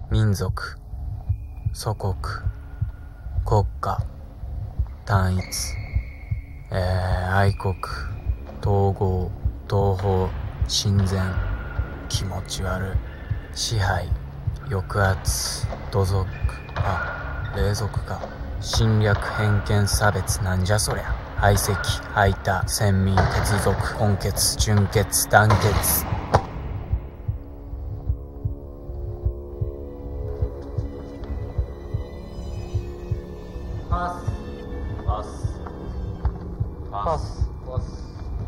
民族、祖国、国家、単一、愛国、統合、同胞、親善、気持ち悪い、支配、抑圧、土族、霊族か、侵略、偏見、差別、なんじゃそりゃ。排斥、排他、先民、鉄族、根血、純血、団結。 パスパスパスパス。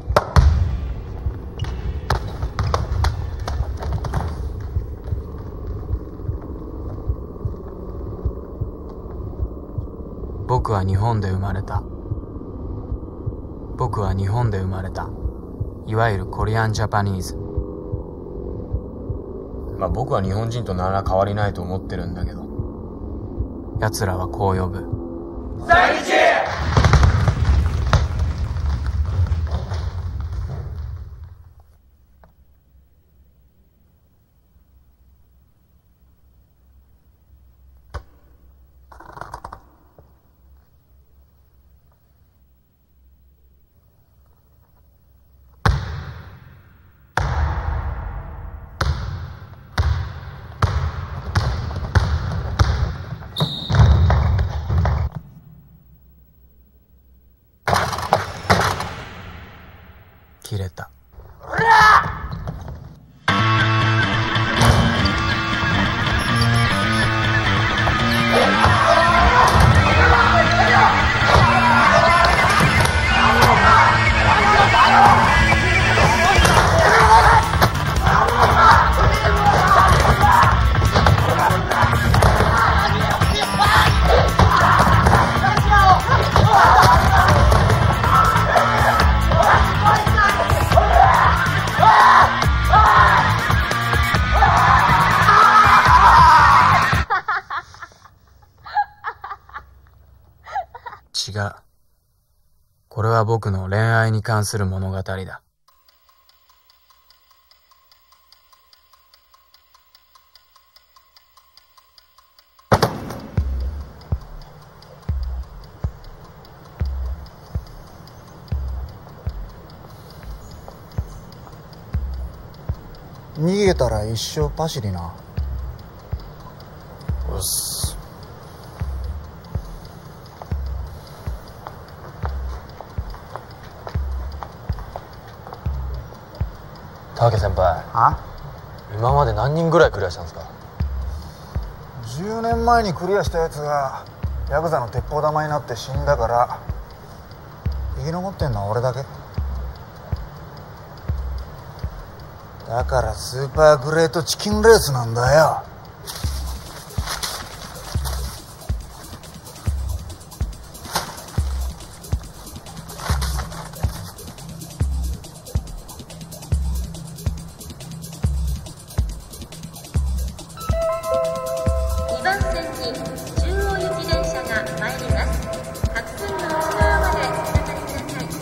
僕は日本で生まれた。僕は日本で生まれた。いわゆるコリアンジャパニーズ。僕は日本人と何ら変わりないと思ってるんだけど、奴らはこう呼ぶ。 在日。 切れた。違う。これは僕の恋愛に関する物語だ。 逃げたら一生パシリな。 おっす。 竹先輩、今まで何人ぐらいクリアしたんですか ？10年前にクリアしたやつがヤクザの鉄砲玉になって死んだから、生き残ってんのは俺だけだから。スーパーグレートチキンレースなんだよ。 2番線に中央行き電車が参ります。白線の内側までお下がりください。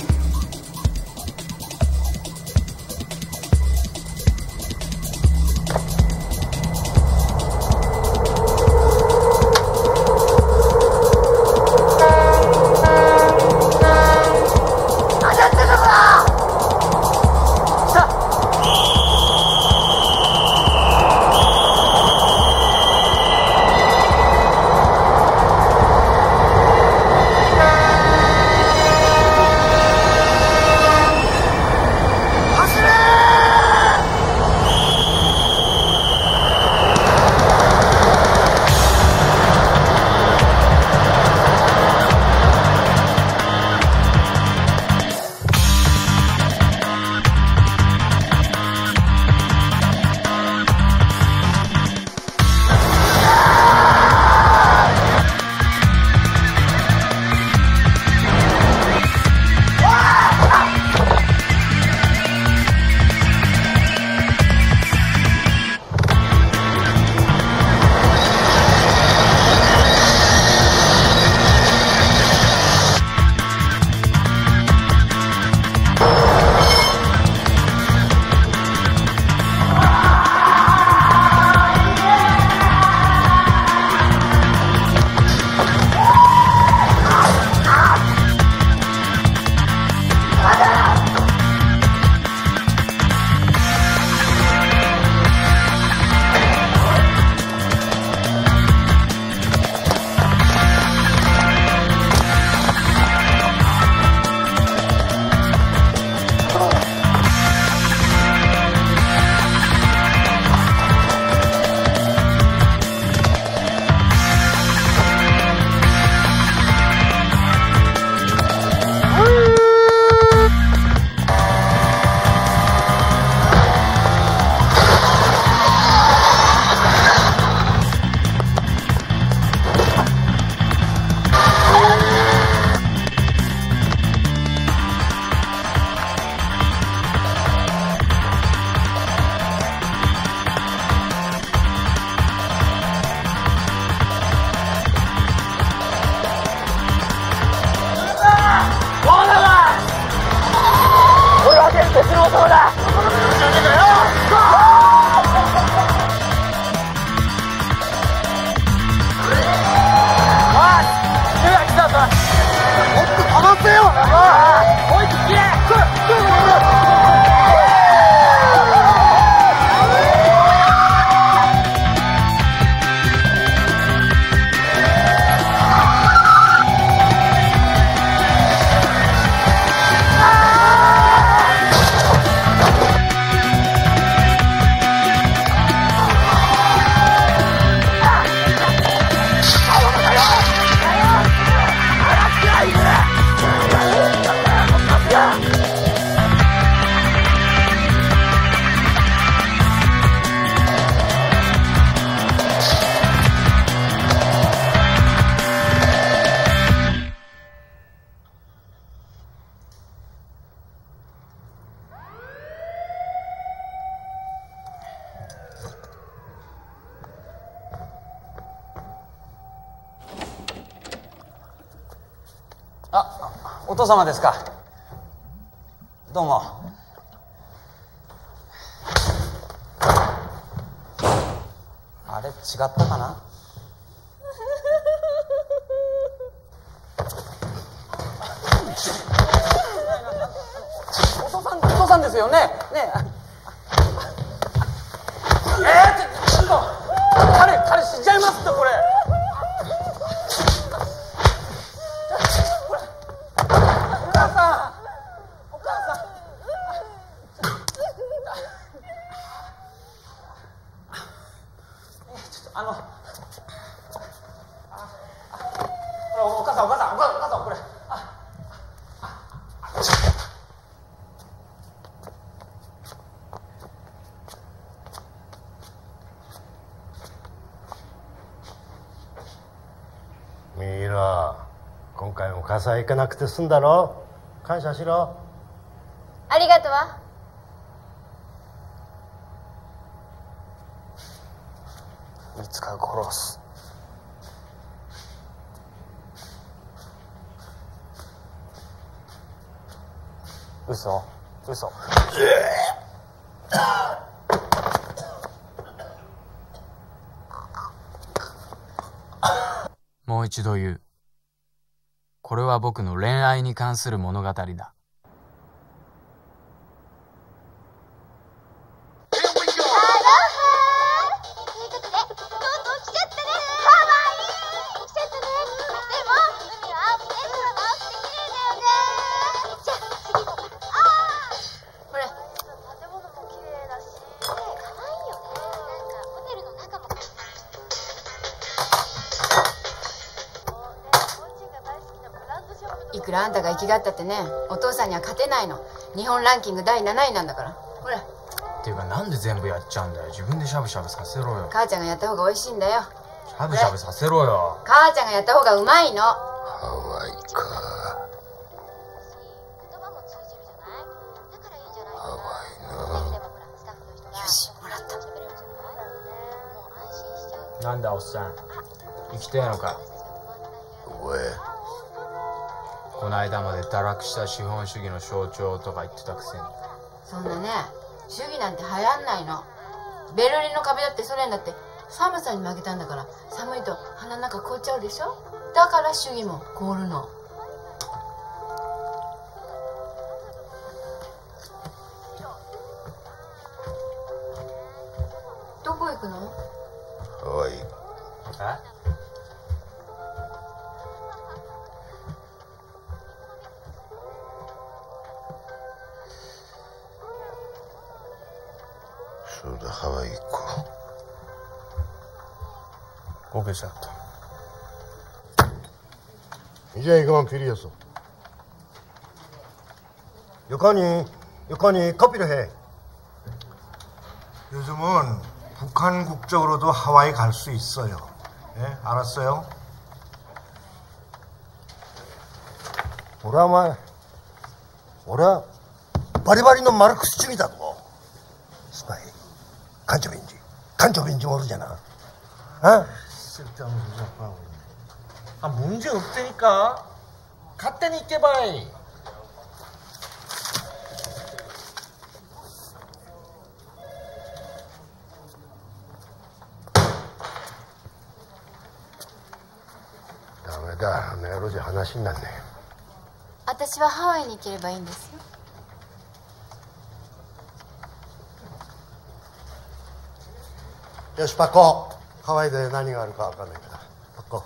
こいつきれい。 お父様ですか。どうも。あれ違ったかな。お父さんですよね。ねちょっと彼死んじゃいますってこれ。お母さんこれ。 ミイラ、今回も火災行かなくて済んだろ。感謝しろ。 ありがとうわ。 いつか殺す。嘘。もう一度言う。これは僕の恋愛に関する物語だ。 いくらあんたが生きがったってね、お父さんには勝てないの。日本ランキング第7位なんだから。ほら。 っていうかなんで全部やっちゃうんだよ。自分でしゃぶしゃぶさせろよ。 母ちゃんがやった方が美味しいんだよ。 しゃぶしゃぶさせろよ。 母ちゃんがやった方がうまいの。 ハワイか。ハワイな。 よし、もらった。 なんだおっさん、生きてえのか。 おい、 この間まで堕落した資本主義の象徴とか言ってたくせに。 そんなね、主義なんて流行んないの。ベルリンの壁だってソ連だって寒さに負けたんだから、寒いと鼻の中凍っちゃうでしょ。だから主義も凍るの。どこ行くの？ ハワイ。 え？ そうだ、ハワイ行こう。 こけちゃった。 이제 이거만 필요했어. 여건이 커피를 해. 요즘은 북한 국적으로도 하와이 갈 수 있어요. 예? 알았어요? 오라 바리바리는 마르크스 중이다고. 스파이 간첩인지 모르잖아. 어? 쓸데없는 소리 자꾸 하고 있네. 아, 문제 없다니까.勝手に 行けばい. 다음에다 내가 어제 하나씩 났네. 私はハワイに行ければいいんですよ。 よし、パコ。ハワイで何があるか分かんないから。パコ。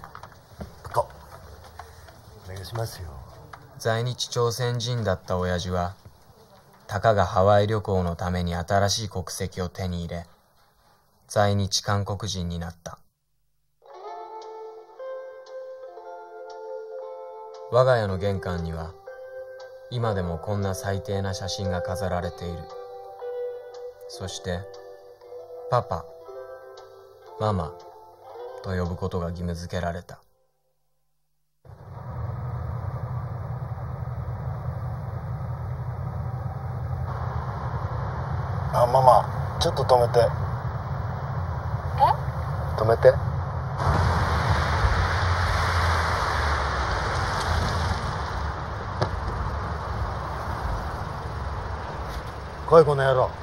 お願いしますよ。 在日朝鮮人だった親父は、たかがハワイ旅行のために新しい国籍を手に入れ、在日韓国人になった。我が家の玄関には、今でもこんな最低な写真が飾られている。そして、パパ、ママと呼ぶことが義務付けられた。 あ、ママ、ちょっと止めて。止めて。来い、この野郎。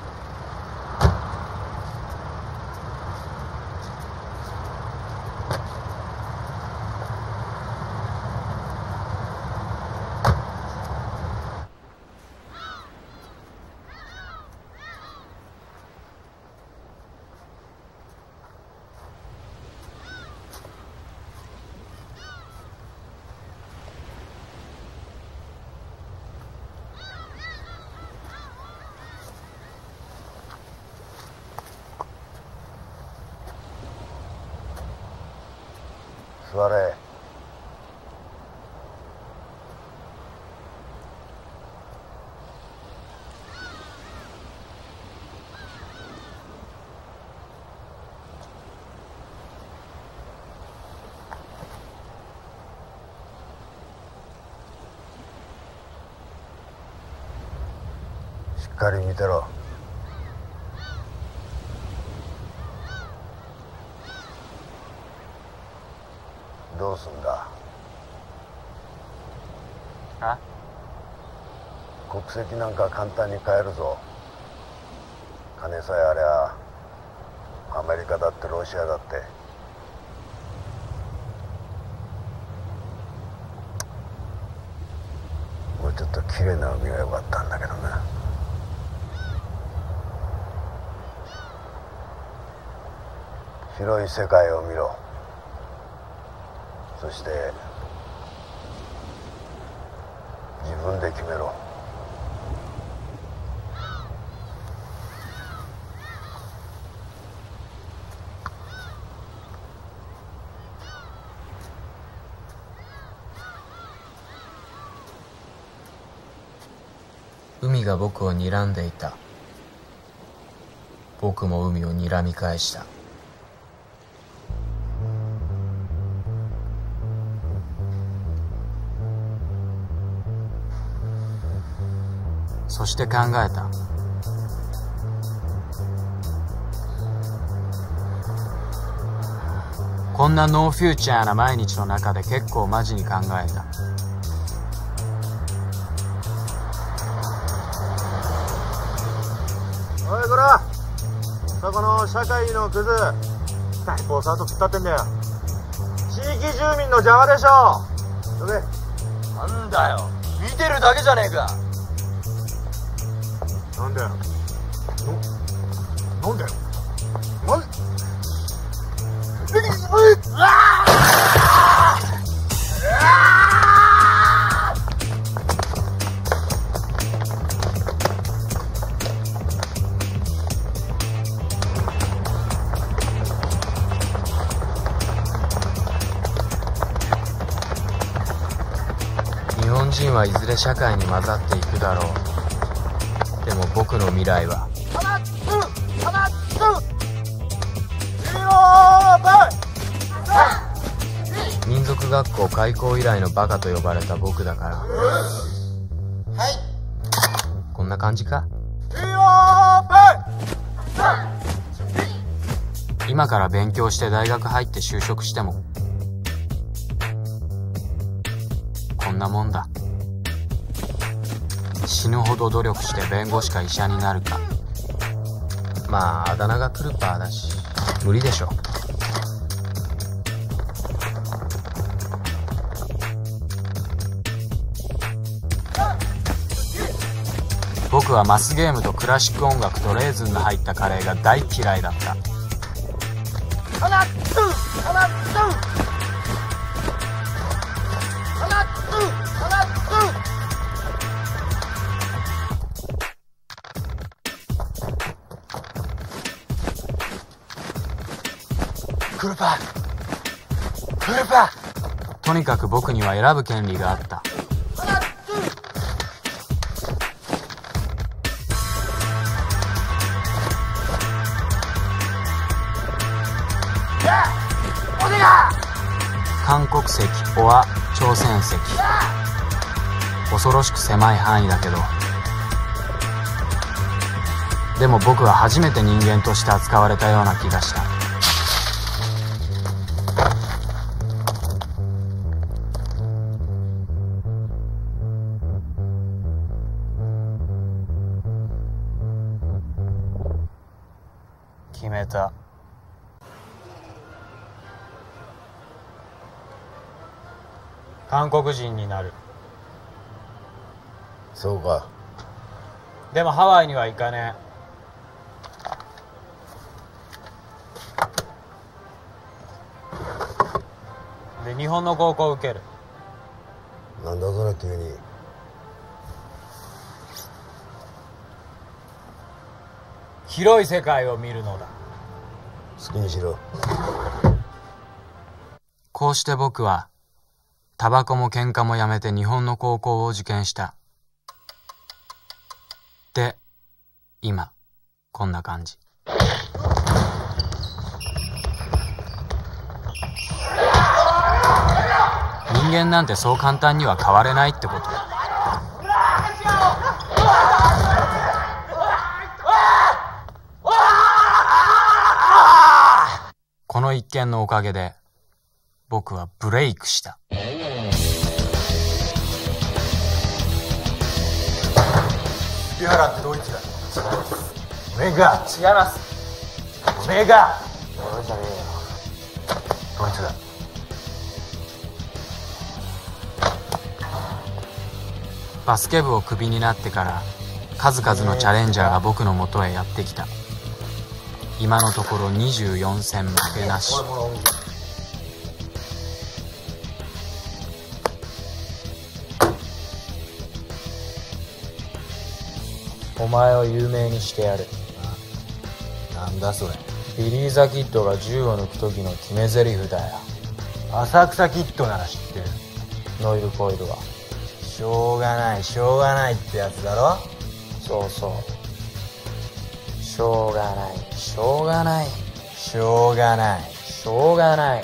座れ。しっかり見てろ。どうすんだ。国籍なんか簡単に変えるぞ。金さえありゃアメリカだってロシアだって。もうちょっと綺麗な海が良かったんだけどな。広い世界を見ろ。そして自分で決めろ。 海が僕を睨んでいた。僕も海を睨み返した。そして考えた。こんなノーフューチャーな毎日の中で結構マジに考えた。 おいこら、そこの社会のクズ、大暴走と突っ立ってんだよ。地域住民の邪魔でしょ。どけ。 なんだよ、見てるだけじゃねえか。 なんだよ。なんだよ。 日本人はいずれ社会に混ざっていくだろう。でも僕の未来は民族学校開校以来のバカと呼ばれた僕だから。こんな感じか。今から勉強して大学入って就職してもこんなもんだ。死ぬほど努力して弁護士か医者になるか。まああだ名がクルパーだし無理でしょ。 僕はマスゲームとクラシック音楽とレーズンの入ったカレーが大嫌いだった。 クルパクルパ。 とにかく僕には選ぶ権利があった。韓国籍おは朝鮮籍。恐ろしく狭い範囲だけど、でも僕は初めて人間として扱われたような気がした。決めた。韓国人になる。 そうか。 でもハワイには行かねえ。で日本の高校を受ける。 なんだそれ急に。 広い世界を見るのだ。 好きにしろ。 こうして僕はタバコも喧嘩もやめて日本の高校を受験した。で、今こんな感じ。人間なんてそう簡単には変われないってこと。この一件のおかげで僕はブレイクした。 杉原ってドイツだ。おめえか。違います。おめえか。俺じゃねえよ。ドイツだ。 バスケ部をクビになってから数々のチャレンジャーが僕の元へやってきた。今のところ24戦負けなし。お前を有名にしてやる。 なんだそれ。 ビリー・ザ・キッドが銃を抜く時の決め台詞だよ。 浅草キッドなら知ってる。 ノイル・コイルは。 しょうがないしょうがないってやつだろ。 そうそう。しょうがないしょうがないしょうがないしょうがない。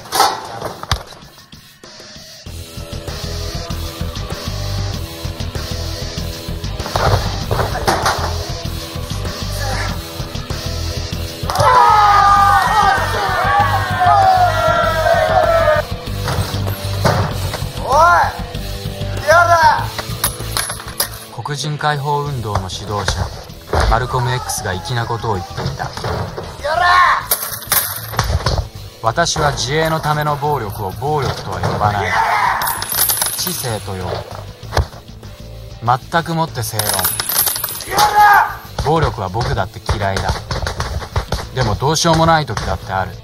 黒人解放運動の指導者マルコム X が粋なことを言っていた。私は自衛のための暴力を暴力とは呼ばない。知性と呼ぶ。全くもって正論。暴力は僕だって嫌いだ。でもどうしようもない時だってある。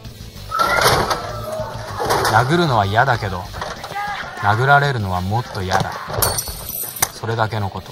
殴るのは嫌だけど殴られるのはもっと嫌だ。それだけのこと。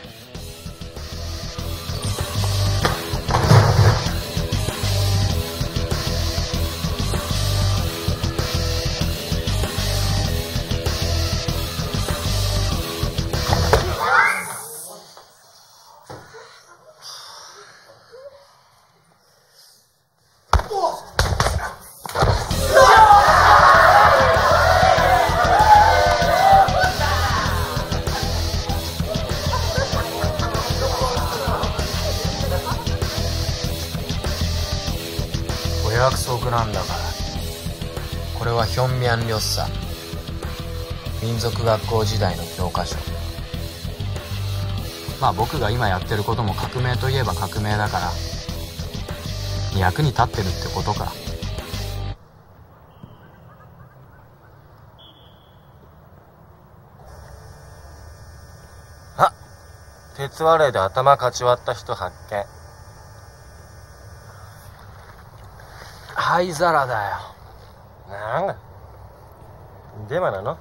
お約束なんだから。これはヒョンミャンリョッサ、民族学校時代の教科書。まあ僕が今やってることも革命といえば革命だから役に立ってるってことか。 あ、 鉄割れで頭かち割った人発見。 灰皿だよ。 なんだデマなの？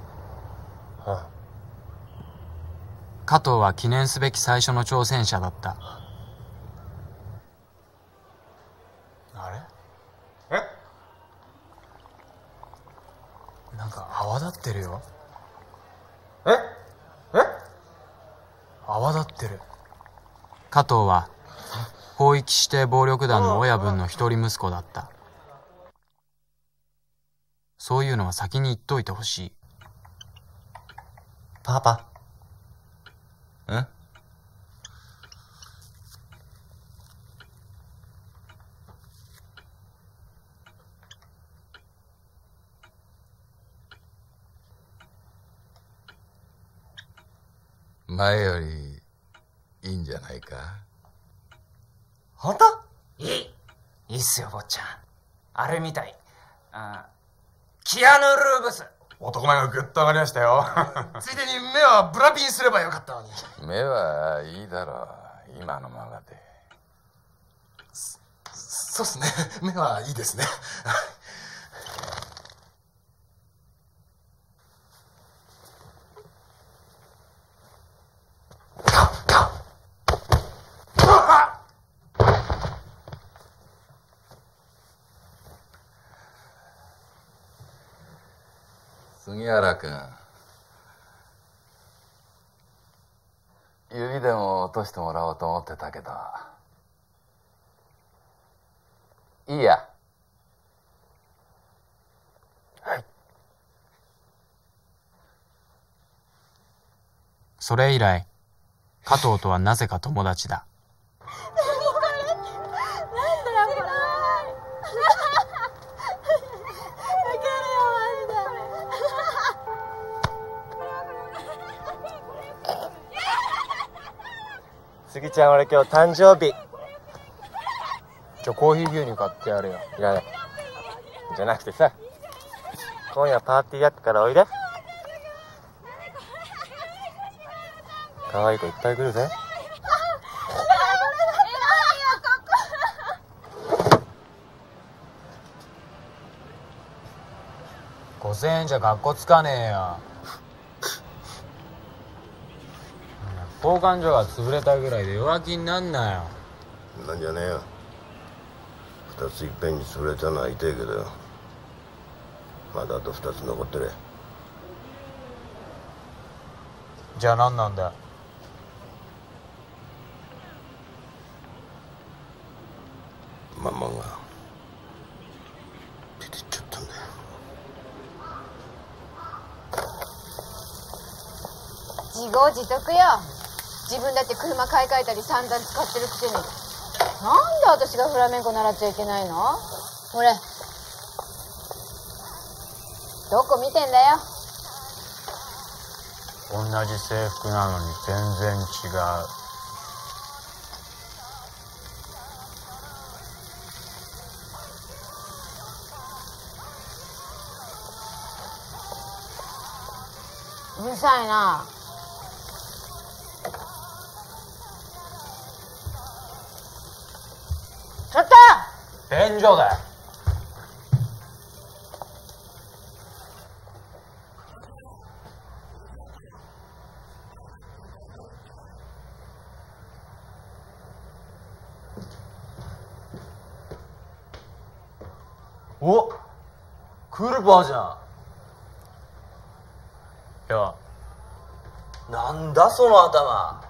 加藤は記念すべき最初の挑戦者だった。 あえ？ なんか泡立ってるよ。 え？ 泡立ってる。 加藤は広域指定暴力団の親分の一人息子だった。そういうのは先に言っといてほしい。 パパ。 ん？ 前よりいいんじゃないか。 本当？ いいっすよ坊ちゃん。あれみたい。キアヌ・ルーブス。 男前がぐっと上がりましたよ。ついでに目はブラピンすればよかったのに。 目はいいだろう、今のままで。 そうっすね。目はいいですね。 杉原君、指でも落としてもらおうと思ってたけど、いいや。 はい。 それ以来、加藤とはなぜか友達だ。 杉ちゃん、俺今日誕生日。 じゃあコーヒー牛乳買ってやるよ。 いらない。じゃなくてさ、今夜パーティーやってからおいで。可愛い子いっぱい来るぜ。 5000円じゃ学校つかねえよ。交換所が潰れたぐらいで弱気になんなよ。 なんじゃねえよ。2ついっぺんに潰れたのは痛いけど、まだあと2つ残ってる。 じゃあ何なんだよ。 ママが出てっちゃったんだよ。 自業自得よ。自分だって車買い替えたり散々使ってるくせに、なんで私がフラメンコ習っちゃいけないの？ほれ、どこ見てんだよ。 同じ制服なのに全然違う。 うるさいな。ちょっと！ 便所だよ。 お、クールバーじゃん。 いや、 なんだその頭。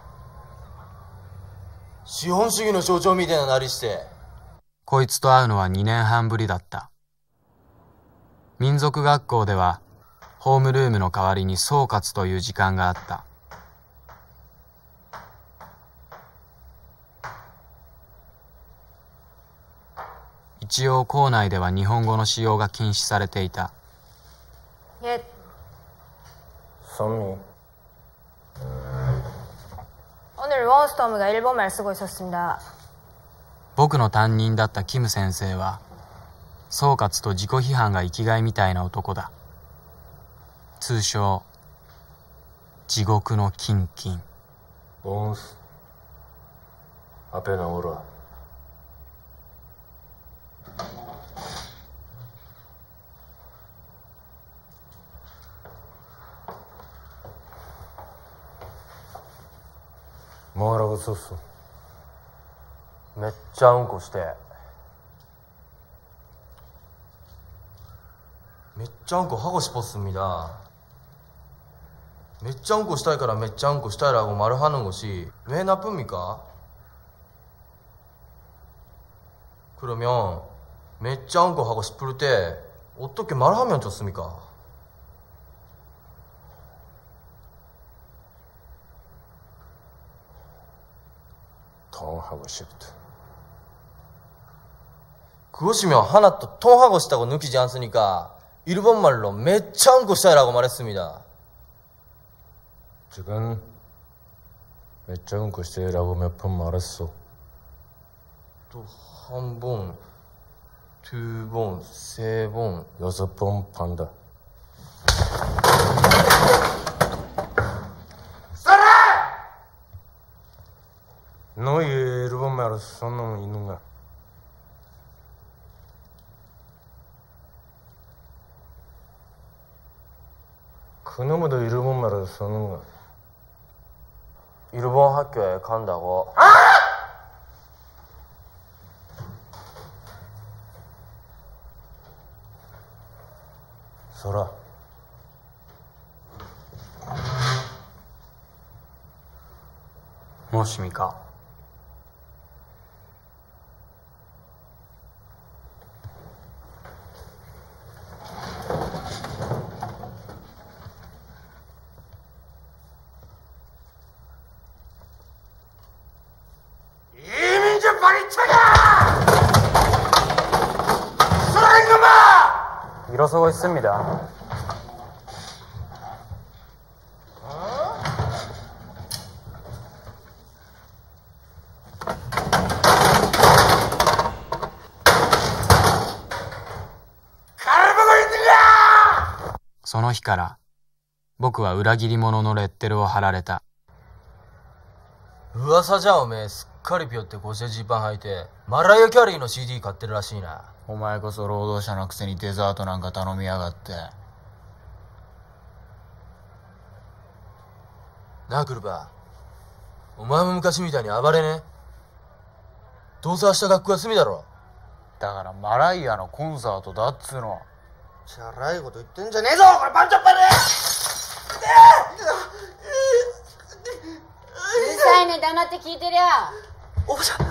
資本主義の象徴みたいななりして。 こいつと会うのは2年半ぶりだった。民族学校ではホームルームの代わりに総括という時間があった。一応校内では日本語の使用が禁止されていた。 선미. 오늘 원스톰가 일본말 쓰고 있었습니다. 僕の担任だったキム先生は総括と自己批判が生きがいみたいな男だ。通称地獄のキンキン。 ボンス 앞에 나오라. 뭐라고 썼어? めっちゃうんこしてめっちゃうんこ하고 싶었습니다.めっちゃうんこしたいからめっちゃうんこしたい라고 말을 하는 것이 왜 나쁩니까? 그러면めっちゃうんこ하고 싶을 때 어떻게 말하면 좋습니까? 통하고 싶다. 그것이면 하나 또 통하고 싶다고 느끼지 않습니까? 일본말로めっちゃうんこしたい라고 말했습니다. 지금 몇 장 글쎄라고 몇 번 말했어? 또 한 번, 두 번, 세 번, 6번 판다. 너 일본말을 쓴 놈은 있는가? 그놈도 일본말을 쓰는 거야. 일본 학교에 간다고. 소라. 무엇입니까? 이민주 발차가! 소라인가마! 일어서고 있습니다. 갈아보고 있는가! その日から僕は裏切り者のレッテルを貼られた。噂じゃおめえすっかりピヨってゴセジーパン履いてマライア・キャリーの CD 買ってるらしいな。 お前こそ労働者のくせにデザートなんか頼みやがって。 なあクルバー、お前も昔みたいに暴れね。どうせ明日学校休みだろ。 だからマライアのコンサートだっつうの。 チャラいこと言ってんじゃねえぞこれパンチョッパで。 うるさいね、黙って聞いてりゃ。 おばちゃん、 分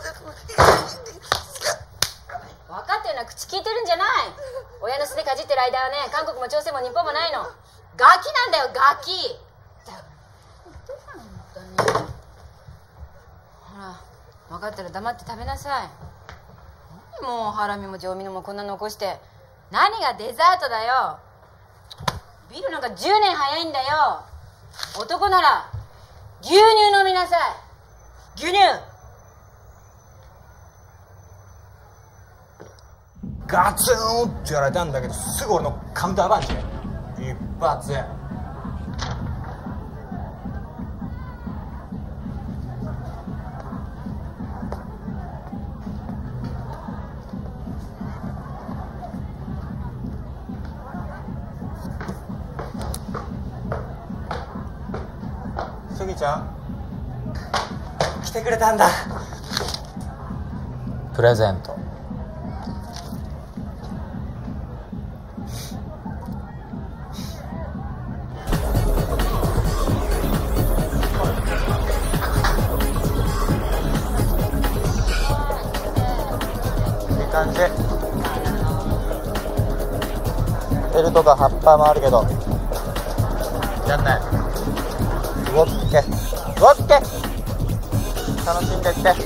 かったような口聞いてるんじゃない。親のすねかじってる間はね、韓国も朝鮮も日本もないの。ガキなんだよ、ガキ。ほら、分かったら黙って食べなさい。何もうハラミも上ミのもこんな残して。何がデザートだよ。ビールなんか10年早いんだよ。男なら牛乳飲みなさい。牛乳。 ガツンって言われたんだけど、すぐ俺のカウンターパンチ一発。スギちゃん来てくれたんだ。 プレゼント。 いい感じ。ベルとか葉っぱもあるけどやんない。オッケーオッケー、楽しんでってね。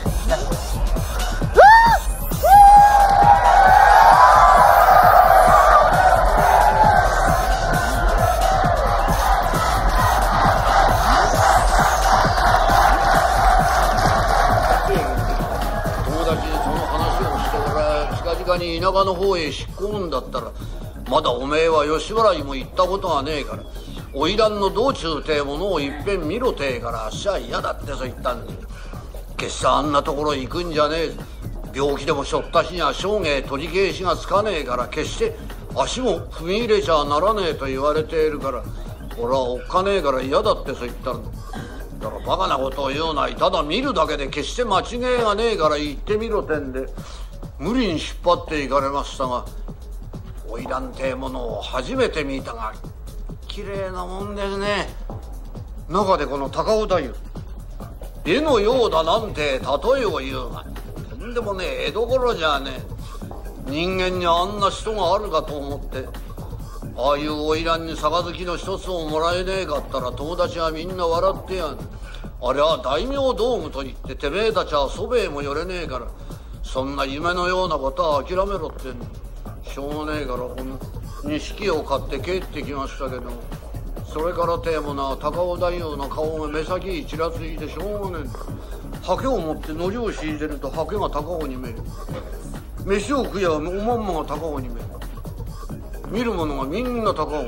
友達にその話をしてから近々に田舎の方へ引っ込むんだったら、まだおめえは吉原にも行ったことがねえから花魁の道中てえものをいっぺん見ろてえからあっしは嫌だってそう言ったんだよ。 決してあんなところ行くんじゃねえ。病気でもしょった日には生涯取り返しがつかねえから、決して足も踏み入れちゃならねえと言われているから、俺はおっかねえから嫌だってそう言ったんだ。だからバカなことを言うない。ただ見るだけで決して間違いがねえから行ってみろてんで無理に引っ張っていかれましたが、花魁てえものを初めて見たが綺麗なもんですね。中でこの高尾太夫、絵のようだなんて例えを言うが、とんでもねえ絵どころじゃねえ。人間にあんな人があるかと思って、ああいう花魁に杯の一つをもらえねえかったら友達はみんな笑ってやん。あれは大名道具と言っててめえたちはそべえも寄れねえから、そんな夢のようなことは諦めろってんの。しょうがねえからこの錦を買って帰ってきましたけど、それからてえもな高尾太夫の顔が目先にちらついてしょうがねえんだ。ハケを持ってのりを敷いてるとハケが高尾に見える。飯を食えばおまんまが高尾に見える。見る者がみんな高尾。こ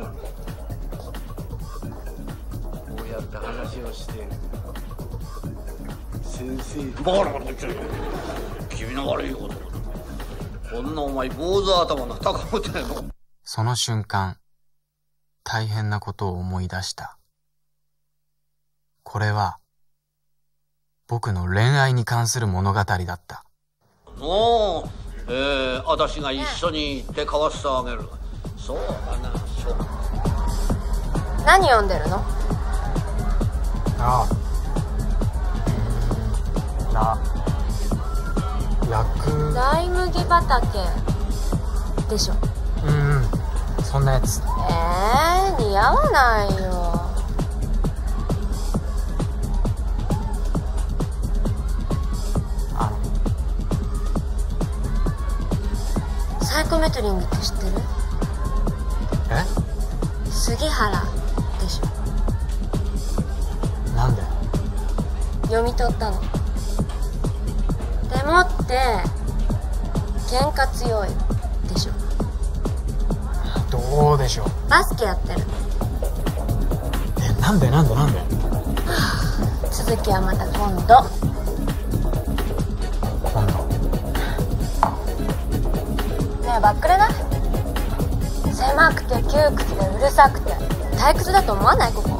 うやって話をして先生バカなこと言っちゃうよ。君の悪いこと。こんなお前坊主頭の高尾っての。 その瞬間、大変なことを思い出した。これは僕の恋愛に関する物語だった。 おお、私が一緒に行って買わせてあげる。そうだな、そう。 何読んでるの？ ああ、役。 大麦畑でしょ。 そんなやつ。 似合わないよ。サイコメトリングって知ってる？杉原でしょ。 なんで？ 読み取ったの。でもって喧嘩強いでしょ。 どうでしょう。 バスケやってる。 なんで続きはまた今度。ねえバックレない？狭くて窮屈でうるさくて退屈だと思わない？ここ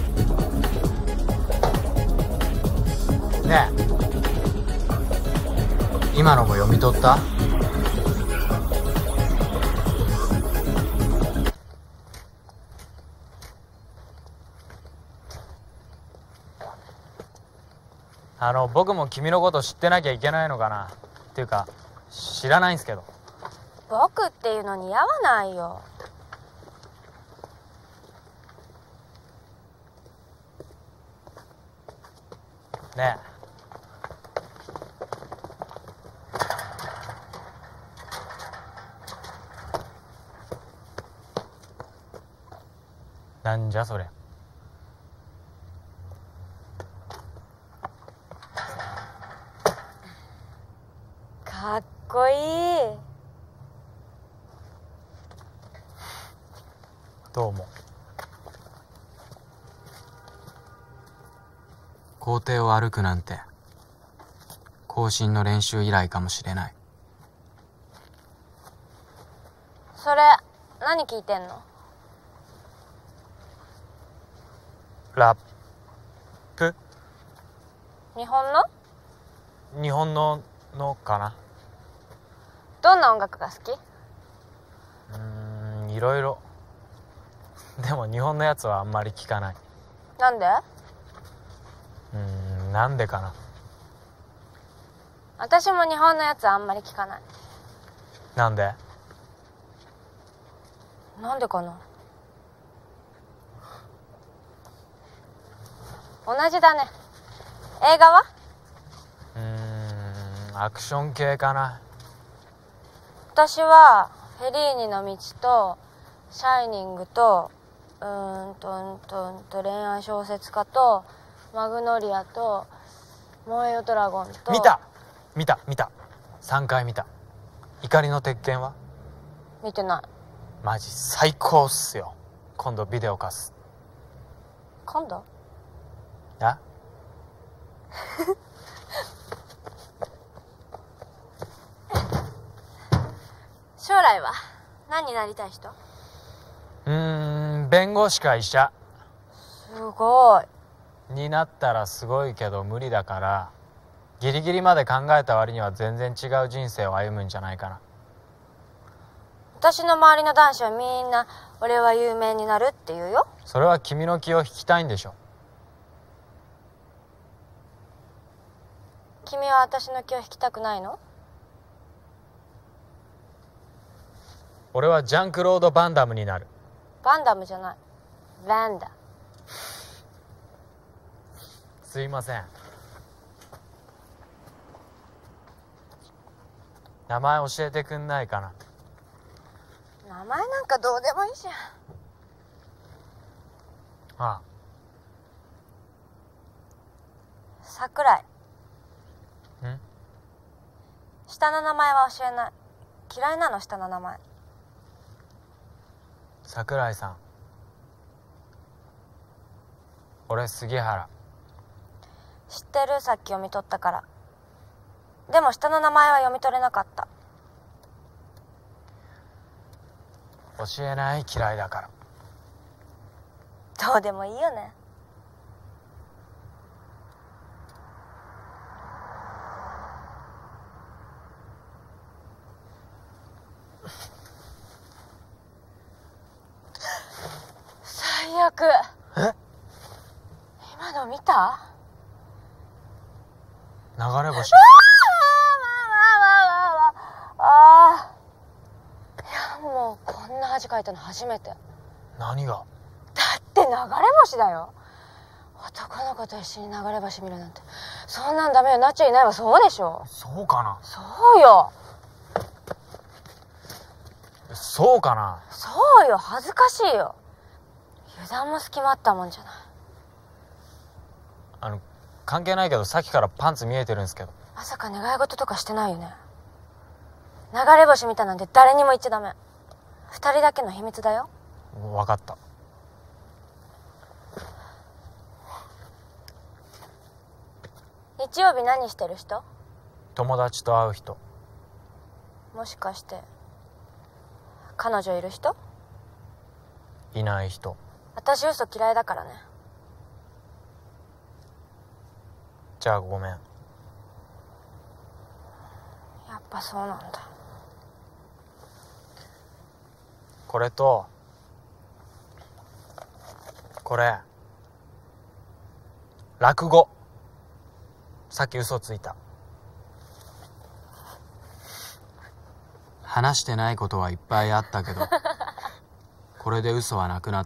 ねえ、今のも読み取った？僕も君のこと知ってなきゃいけないのかなっていうか知らないんすけど。 僕っていうの似合わないよ。 ねえ、なんじゃそれ。 かっこいい。 どうも。校庭を歩くなんて行進の練習以来かもしれない。 それ何聞いてんの？ ラップ？ 日本のかな。 どんな音楽が好き？ いろいろ。でも日本のやつはあんまり聞かない。 なんで？ なんでかな。 私も日本のやつはあんまり聞かない。 なんで？ なんでかな。同じだね。映画は？ アクション系かな。 私はフェリーニの道とシャイニングと恋愛小説家とマグノリアと燃えよドラゴンと。見た3回見た。怒りの鉄拳は？ 見てない。 マジ最高っすよ。今度ビデオ貸す。 今度？ 将来は何になりたい人？ 弁護士か医者すごいになったらすごいけど無理だから、ギリギリまで考えた割には全然違う人生を歩むんじゃないかな。 私の周りの男子はみんな俺は有名になるって言うよ。 それは君の気を引きたいんでしょ。 君は私の気を引きたくないの？ 俺はジャンクロード・バンダムになる。 バンダムじゃない、バンダ。 すいません。名前教えてくんないかな。 名前なんかどうでもいいじゃん。 ああ。 桜井。 ん？ 下の名前は教えない。嫌いなの、下の名前。 桜井さん。俺杉原。 知ってる、さっき読み取ったから。でも下の名前は読み取れなかった。 教えない、嫌いだから。 どうでもいいよね。最悪。 え？ 今の見た？ 流れ星。 ああ。いや、もうこんな恥かいたの初めて。 何が？ だって流れ星だよ。男の子と一緒に流れ星見るなんて、そんなんダメよ、なっちゃいないわ。そうでしょ。 そうかな。 そうよ。 そうかな。 そうよ、恥ずかしいよ。油断も隙間あったもんじゃない。 関係ないけど、さっきからパンツ見えてるんですけど。 まさか願い事とかしてないよね。流れ星見たなんて誰にも言っちゃダメ。2人だけの秘密だよ。 分かった。 日曜日何してる人？ 友達と会う人。 もしかして彼女いる人？ いない人。 私嘘嫌いだからね。 じゃあごめん。 やっぱそうなんだ。 これとこれ落語。さっき嘘ついた。話してないことはいっぱいあったけどこれで嘘はなくなった。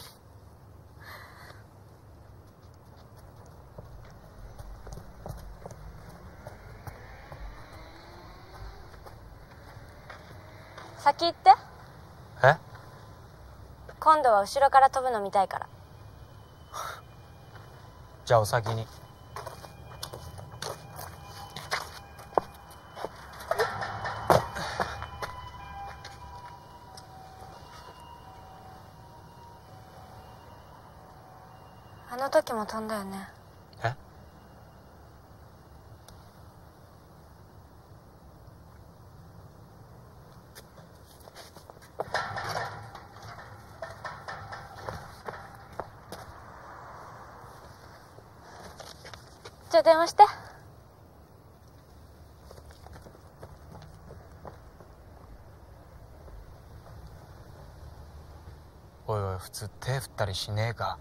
先行って。 え？ 今度は後ろから飛ぶの見たいから。 じゃあお先に。 あの時も飛んだよね。 え？ じゃあ電話して。 おいおい、普通手振ったりしねえか。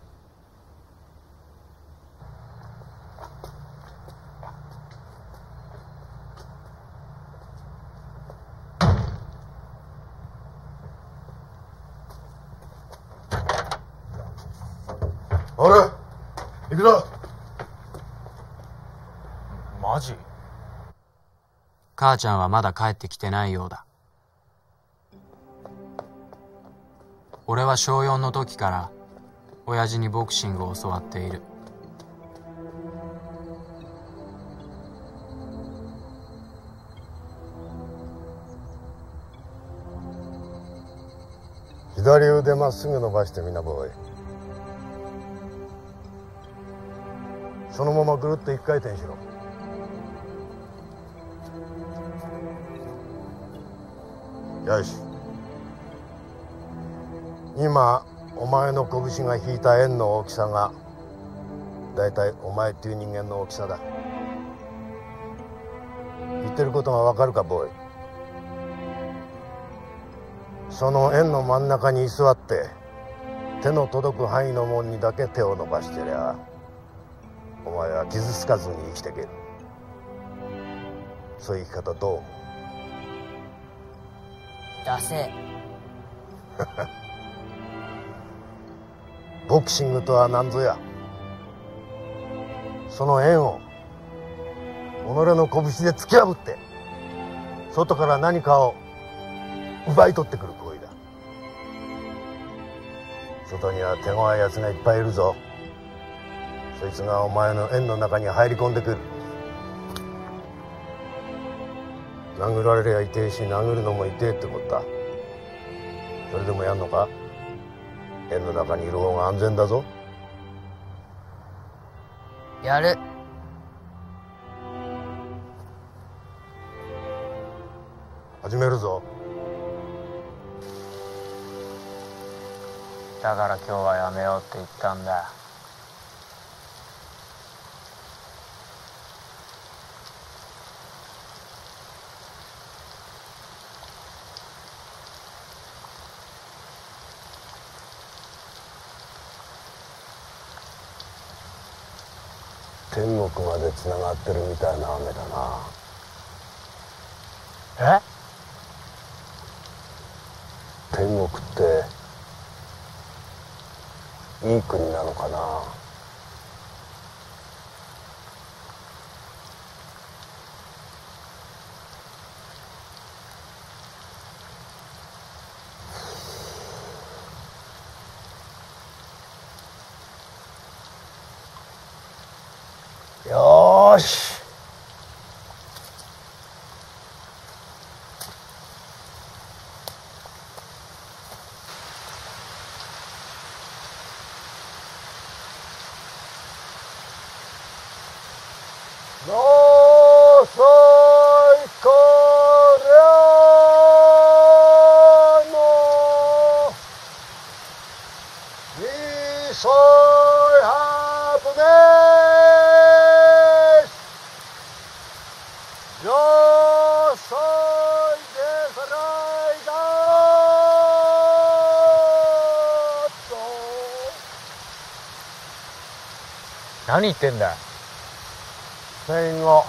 あれ行くぞ。 マジ？母ちゃんはまだ帰ってきてないようだ。俺は小4の時から親父にボクシングを教わっている。 左腕まっすぐ伸ばしてみな、ボーイ。そのままぐるっと一回転しろ。 よし、今お前の拳が引いた円の大きさがだいたいお前っていう人間の大きさだ。言ってることがわかるかボーイ。その円の真ん中に居座って手の届く範囲のもんにだけ手を伸ばしてりゃお前は傷つかずに生きていける。そういう生き方どう思う？ ダセボクシングとは何ぞや。その円を己の拳で突き破って外から何かを奪い取ってくる行為だ。外には手強いやつがいっぱいいるぞ。そいつがお前の円の中に入り込んでくる。殴られりゃ痛えし殴るのも痛えってこった。それでもやんのか？円の中にいる方が安全だぞ。 やる。 始めるぞ。 だから今日はやめようって言ったんだ。 天国までつながってるみたいな雨だな。 え？ 天国っていい国なのかな。よーし。のそいこりゃのみそいはぶねよそいでさらいだと。 何言ってんだ。 スペイン語。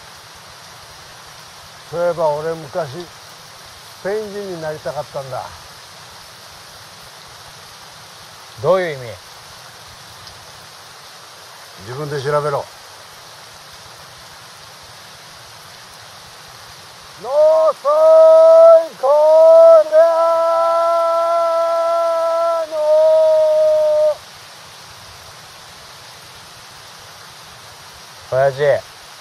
そういえば俺昔スペイン人になりたかったんだ。 どういう意味？ 自分で調べろ。のそいこりゃの親父。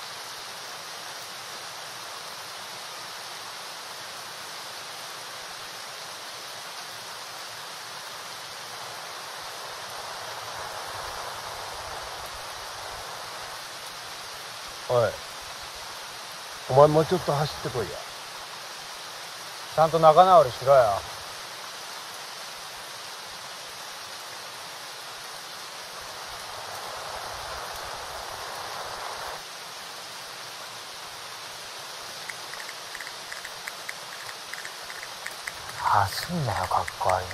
おい、お前もうちょっと走ってこいや。 ちゃんと仲直りしろよ。走んなよ、かっこ悪い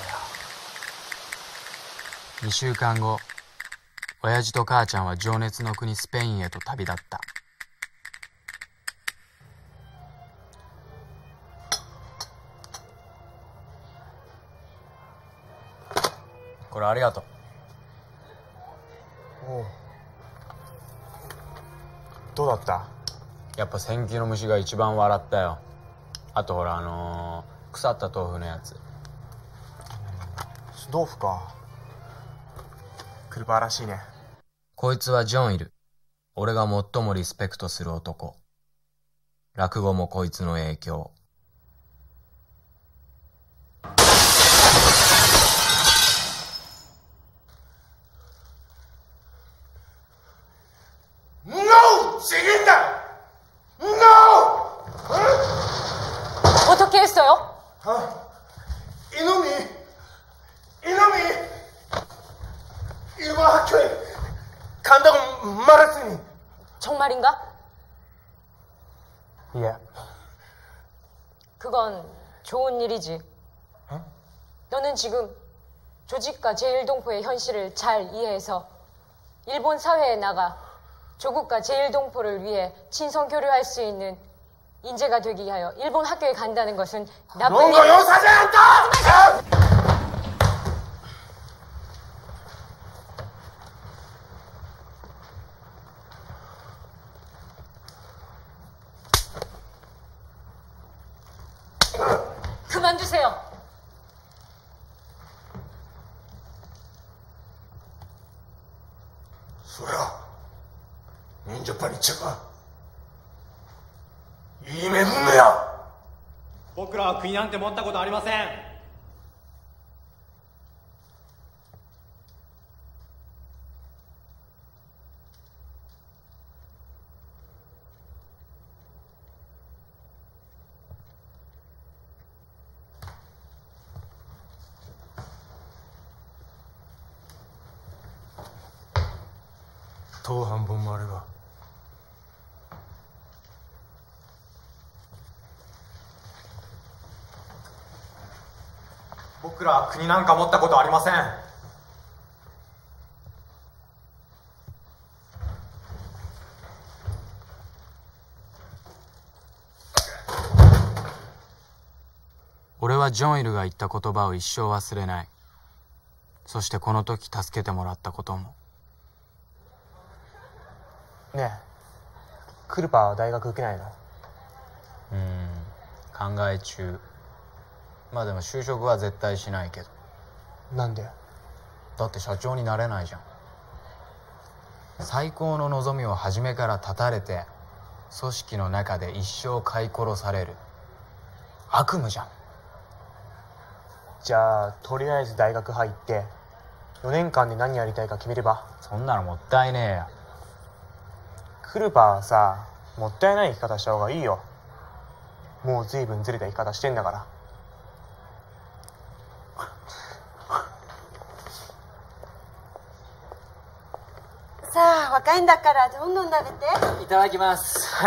な。2週間後、親父と母ちゃんは情熱の国スペインへと旅立った。これありがとう。 どうだった？ やっぱ千切の虫が一番笑ったよ。あとほら腐った豆腐のやつ。 豆腐か。クルパーらしいね。 こいつはジョンイル。俺が最もリスペクトする男。落語もこいつの影響。 ノー！死んだ！ノー！ オートケーストよ。 は 이놈이 일본 학교에 간다고 말했으니. 정말인가? 예. 그건 좋은 일이지. 너는 지금 조직과 제1동포의 현실을 잘 이해해서 일본 사회에 나가 조국과 제1동포를 위해 친선교류할 수 있는 인재가 되기 위하여 일본 학교에 간다는 것은 나쁜 일. 뭔가 용서하지 않다! 그만두세요. 소라, 민족파니 쳐가いい目分のや。 僕らは国なんて持ったことありません。 当半分もあれば僕らは国なんか持ったことありません。 俺はジョンイルが言った言葉を一生忘れない。そしてこの時助けてもらったことも。 ねえ、クルパは大学受けないの？ 考え中。まあでも就職は絶対しないけど。 なんで？ だって社長になれないじゃん。最高の望みを初めから絶たれて組織の中で一生飼い殺される悪夢じゃん。 じゃあとりあえず大学入って4年間で何やりたいか決めれば？ そんなのもったいねえや。 クルパはさ、もったいない生き方した方がいいよ。もう随分ずれた生き方してんだから。 さあ、若いんだからどんどん食べて。 いただきます。はい。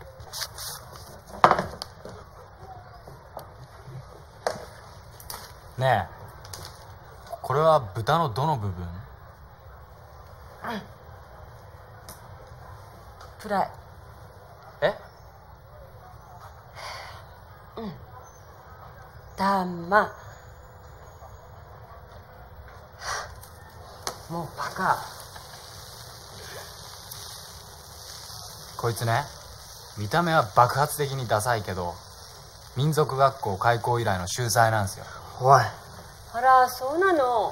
ねえ、これは豚のどの部分？ フライ。 え？ たま。もうバカ。 こいつね、見た目は爆発的にダサいけど民族学校開校以来の秀才なんですよ。 おい。 あら、そうなの。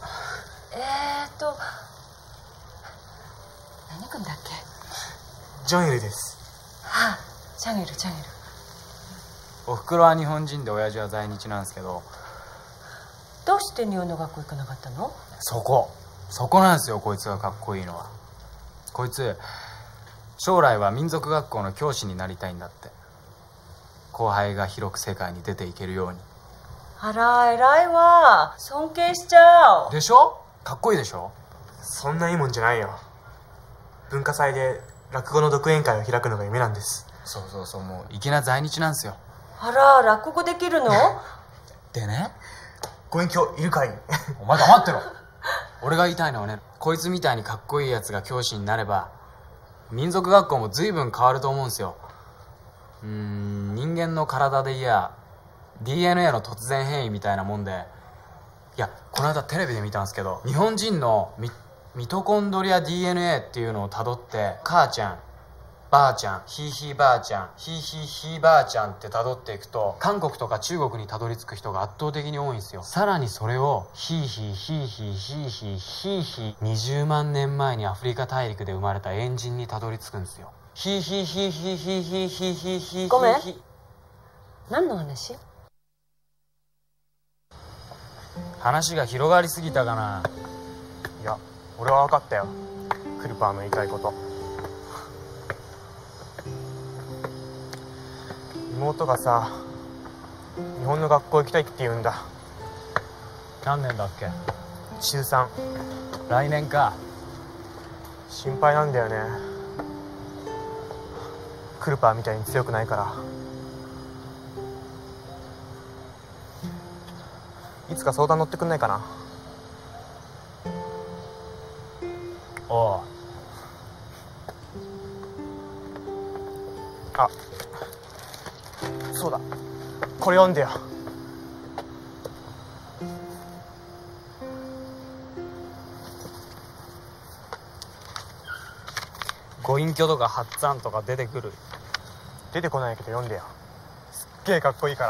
何君だっけ？ ジョンイルです。 あ、チャンネル。 おふくろは日本人で親父は在日なんですけど。 どうして日本の学校行かなかったの？ そこなんですよ、こいつがかっこいいのは。こいつ将来は民族学校の教師になりたいんだって。後輩が広く世界に出ていけるように。 あら、偉いわ。尊敬しちゃう。 でしょ？かっこいいでしょ？ そんないいもんじゃないよ。文化祭で落語の独演会を開くのが夢なんです。 そう、もう粋な在日なんですよ。 あら、落語できるの？ でね、 ご隠居いるかい？ お前黙ってろ。俺が言いたいのはね、こいつみたいにかっこいいやつが教師になれば民族学校も随分変わると思うんですよ。人間の体でいや DNA の突然変異みたいなもんで。いや、この間テレビで見たんですけど、日本人のミトコンドリア DNA っていうのをたどって、母ちゃん、ばあちゃん、ひいひいばあちゃん、ひいひいひいばあちゃんってたどっていくと、韓国とか中国にたどり着く人が圧倒的に多いんですよ。さらにそれをひいひいひいひいひいひいひいひい20万年前にアフリカ大陸で生まれた猿人にたどり着くんですよ。ひいひいひいひいひいひいひいひいひい。 ごめん、何の話？ 話が広がりすぎたかな。 いや、俺は分かったよ、クルパーの言いたいこと。妹がさ、日本の学校行きたいって言うんだ。 何年だっけ？ 中3。 来年か。 心配なんだよね。クルパーみたいに強くないから。いつか相談乗ってくんないかな。 おう。 あ、そうだ、これ読んでよ。 ご隠居とか発案とか出てくる？ 出てこないけど読んでよ。すっげえかっこいいから。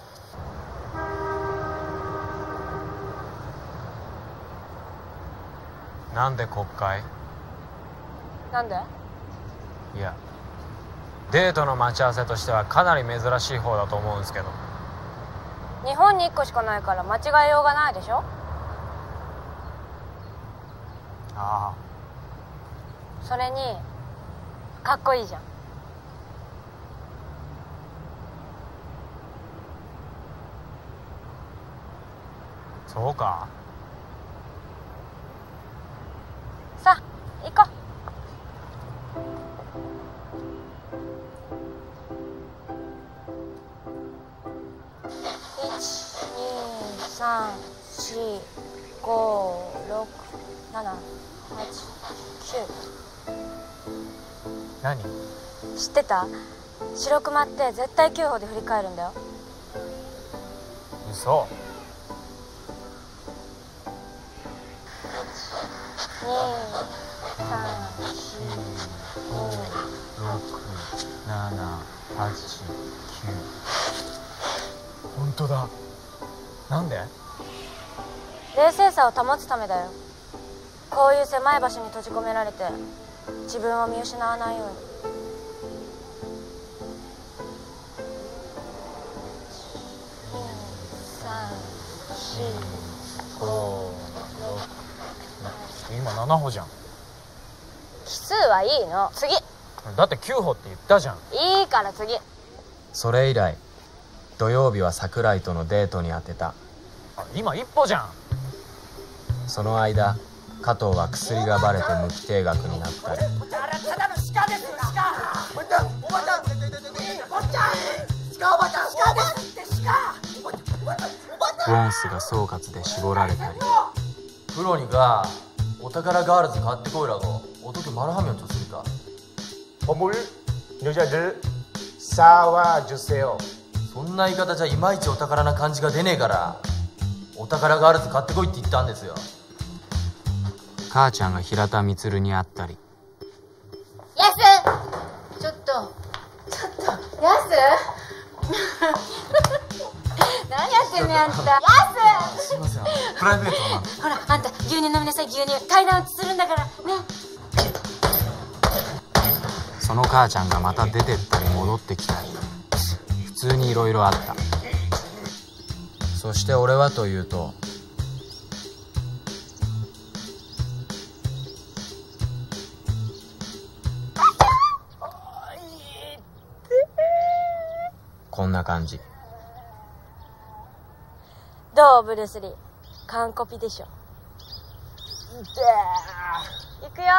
なんで国会？ なんで？ いや、デートの待ち合わせとしてはかなり珍しい方だと思うんですけど。 日本に1個しかないから間違えようがないでしょ。 ああ。 それにかっこいいじゃん。 そうか。 さあ行こう。 何？ 知ってた？白熊って絶対9歩で振り返るんだよ。 嘘。 1、2、3、4、5、 6、7、8、9。本当だ。なんで？ 冷静さを保つためだよ。こういう狭い場所に閉じ込められて自分を見失わないように。 5、6。今7歩じゃん。 奇数はいいの。次。 だって9歩って言ったじゃん。 いいから次。 それ以来土曜日は桜井とのデートに当てた。今1歩じゃん。その間加藤は薬がバレて無期停学になったり、 あれただの鹿ですよ、鹿。おばちゃん、おばちゃん、鹿おばちゃん、鹿ですって鹿。 ウォンスが総括で絞られたり、 プロにがお宝ガールズ買ってこいらご어떻게 말하면 좋습니까? 버물 여자들 사와 주세요. そんな言い方じゃいまいちお宝な感じが出ねえからお宝ガールズ買ってこいって言ったんですよ。 母ちゃんが平田充に会ったり、 ヤス、ちょっとヤス何やってんねんあんた。ヤス、 すいません、プライベートなんで。 ほらあんた牛乳飲みなさい。牛乳階段落ちするんだからね。 その母ちゃんがまた出てったり戻ってきたり、普通にいろいろあった。そして俺はというと、こんな感じ。 どうブルース・リー、完コピでしょ。いくよ。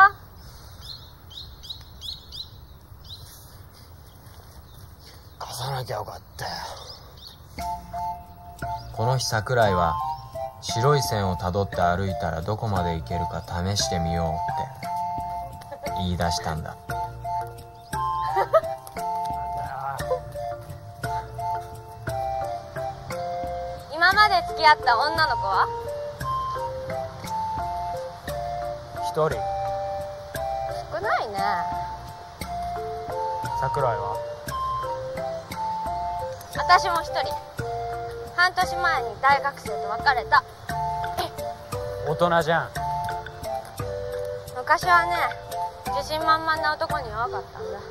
貸さなきゃよかったよ。 この日桜井は白い線をたどって歩いたらどこまで行けるか試してみようって言い出したんだ。 今まで付き合った女の子は 1人。 少ないね。 桜井は？ 私も1人。半年前に大学生と別れた。 大人じゃん。 昔はね、自信満々な男に弱かったんだ。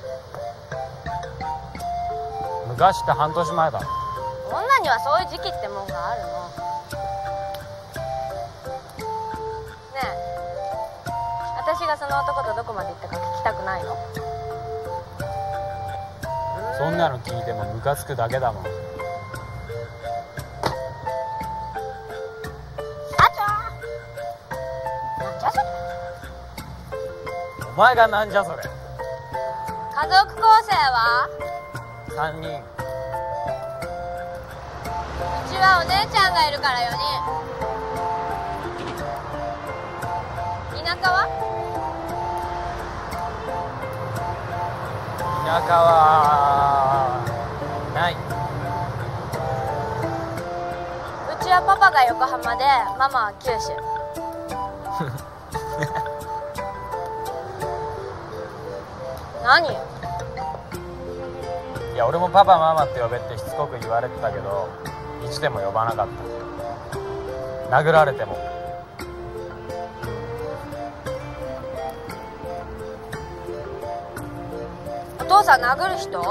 昔って半年前だろ。 女にはそういう時期ってもんがあるの。ねえ、私がその男とどこまで行ったか聞きたくないの？ そんなの聞いてもムカつくだけだもん。 お前がなんじゃそれ。 家族構成は 3人。 うちはお姉ちゃんがいるから4人。田舎は田舎はない。 うちはパパが横浜でママは九州。何？ いや俺もパパママって呼べってしつこく言われてたけど一でも呼ばなかった。殴られても。 お父さん殴る人？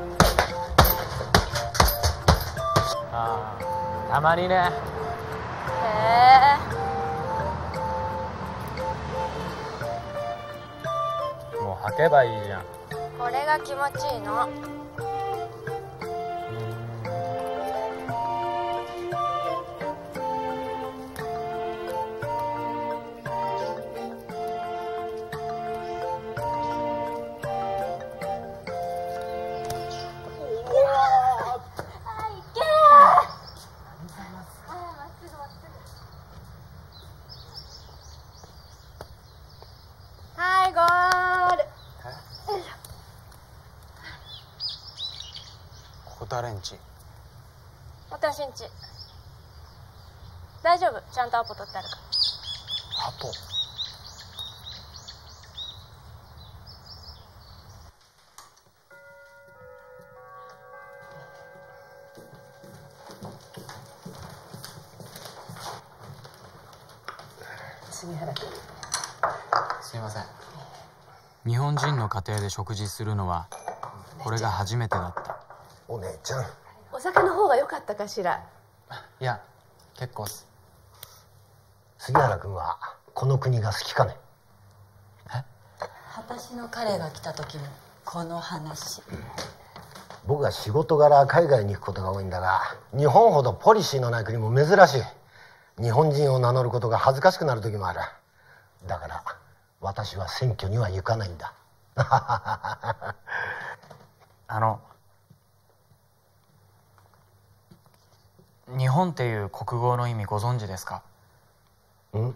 ああ、たまにね。 へえ。もう吐けばいいじゃん。 これが気持ちいいの。はい、ゴール。 ここ誰んち？ 私んち。大丈夫、ちゃんとアポ取ってあるから。 アポ？ 杉原君。 すいません。日本人の家庭で食事するのはこれが初めてだった。 お姉ちゃん、お酒の方が良かったかしら。 いや結構っす。 杉原君はこの国が好きかね？ 私の彼が来た時のこの話。 僕は仕事柄海外に行くことが多いんだが、日本ほどポリシーのない国も珍しい。日本人を名乗ることが恥ずかしくなる時もある。だから私は選挙には行かないんだ。 日本っていう国語の意味ご存知ですか？ ん？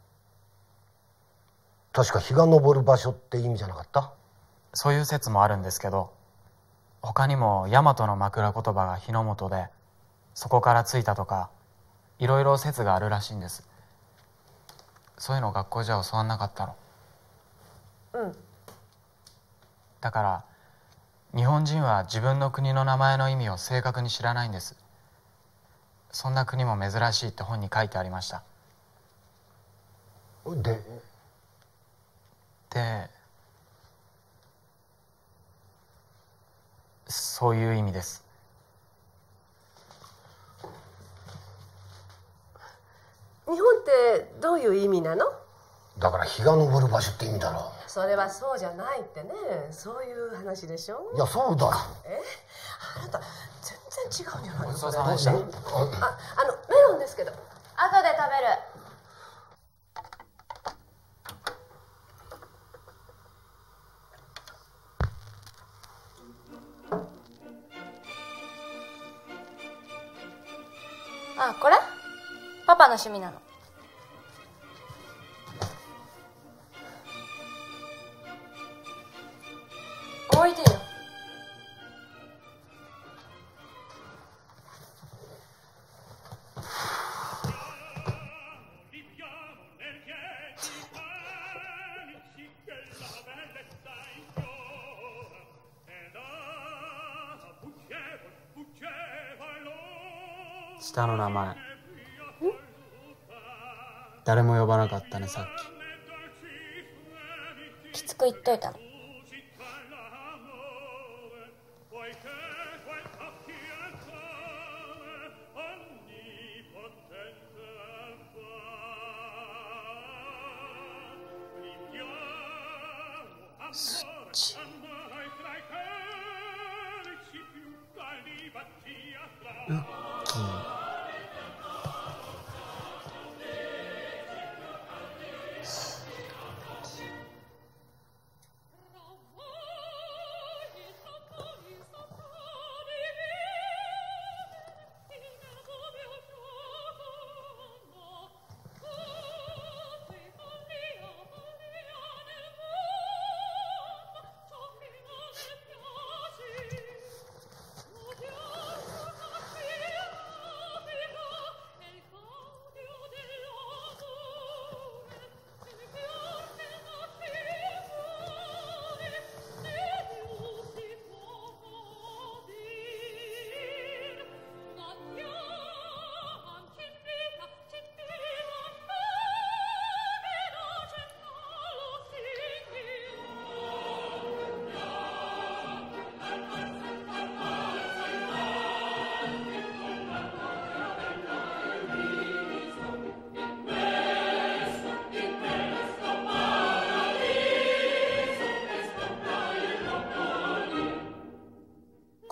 確か日が昇る場所って意味じゃなかった？ そういう説もあるんですけど、他にも大和の枕言葉が日の本でそこからついたとかいろいろ説があるらしいんです。そういうの学校じゃ教わんなかったの？ うん。 だから日本人は自分の国の名前の意味を正確に知らないんです。そんな国も珍しいって本に書いてありました。でそういう意味です。 日本ってどういう意味なの？ だから日が昇る場所って意味だろう。 それはそうじゃないってね、そういう話でしょ。 いやそうだよ。 あなた全然違うんじゃないの？ ごちそうさまでした。 メロンですけど。 後で食べる。あ、これパパの趣味なの。置いてよ。 下の名前誰も呼ばなかったね、さっきつく言っといたの。 スッチ。ウッキー。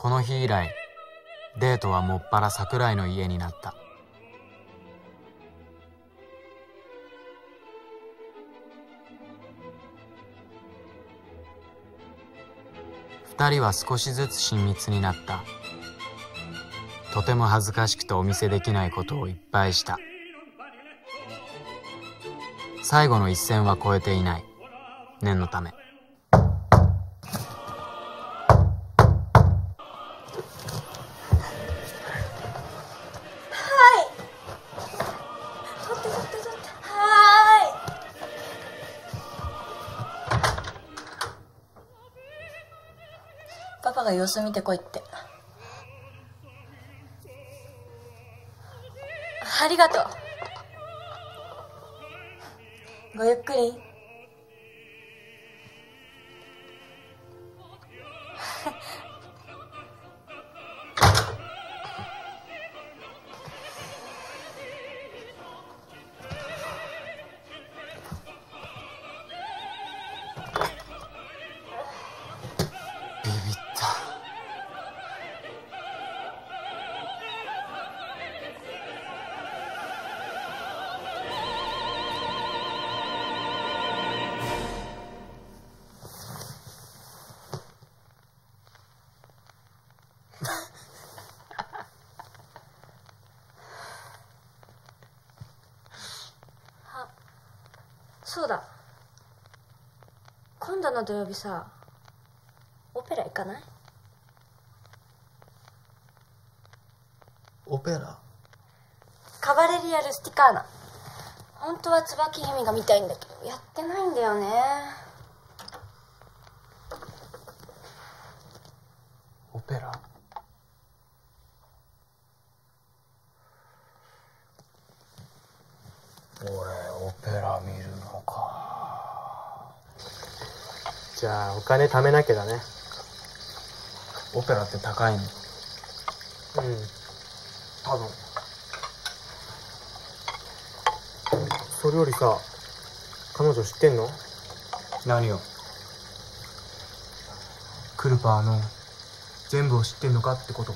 この日以来デートはもっぱら桜井の家になった。二人は少しずつ親密になった。とても恥ずかしくてお見せできないことをいっぱいした。最後の一線は越えていない。念のため。 パパが様子見てこいって。ありがとう。ごゆっくり。 ビビった。 そうだ、今度の土曜日さ、オペラ行かない？ オペラ？ カバレリア・ルスティカーナ。本当は椿姫が見たいんだけどやってないんだよね。 オペラ？俺オペラ見るのか。 じゃあお金貯めなきゃだね。 オペラって高いの？ うん、多分。それよりさ、彼女知ってんの？ 何を？クルパーの全部を知ってんのかってこと。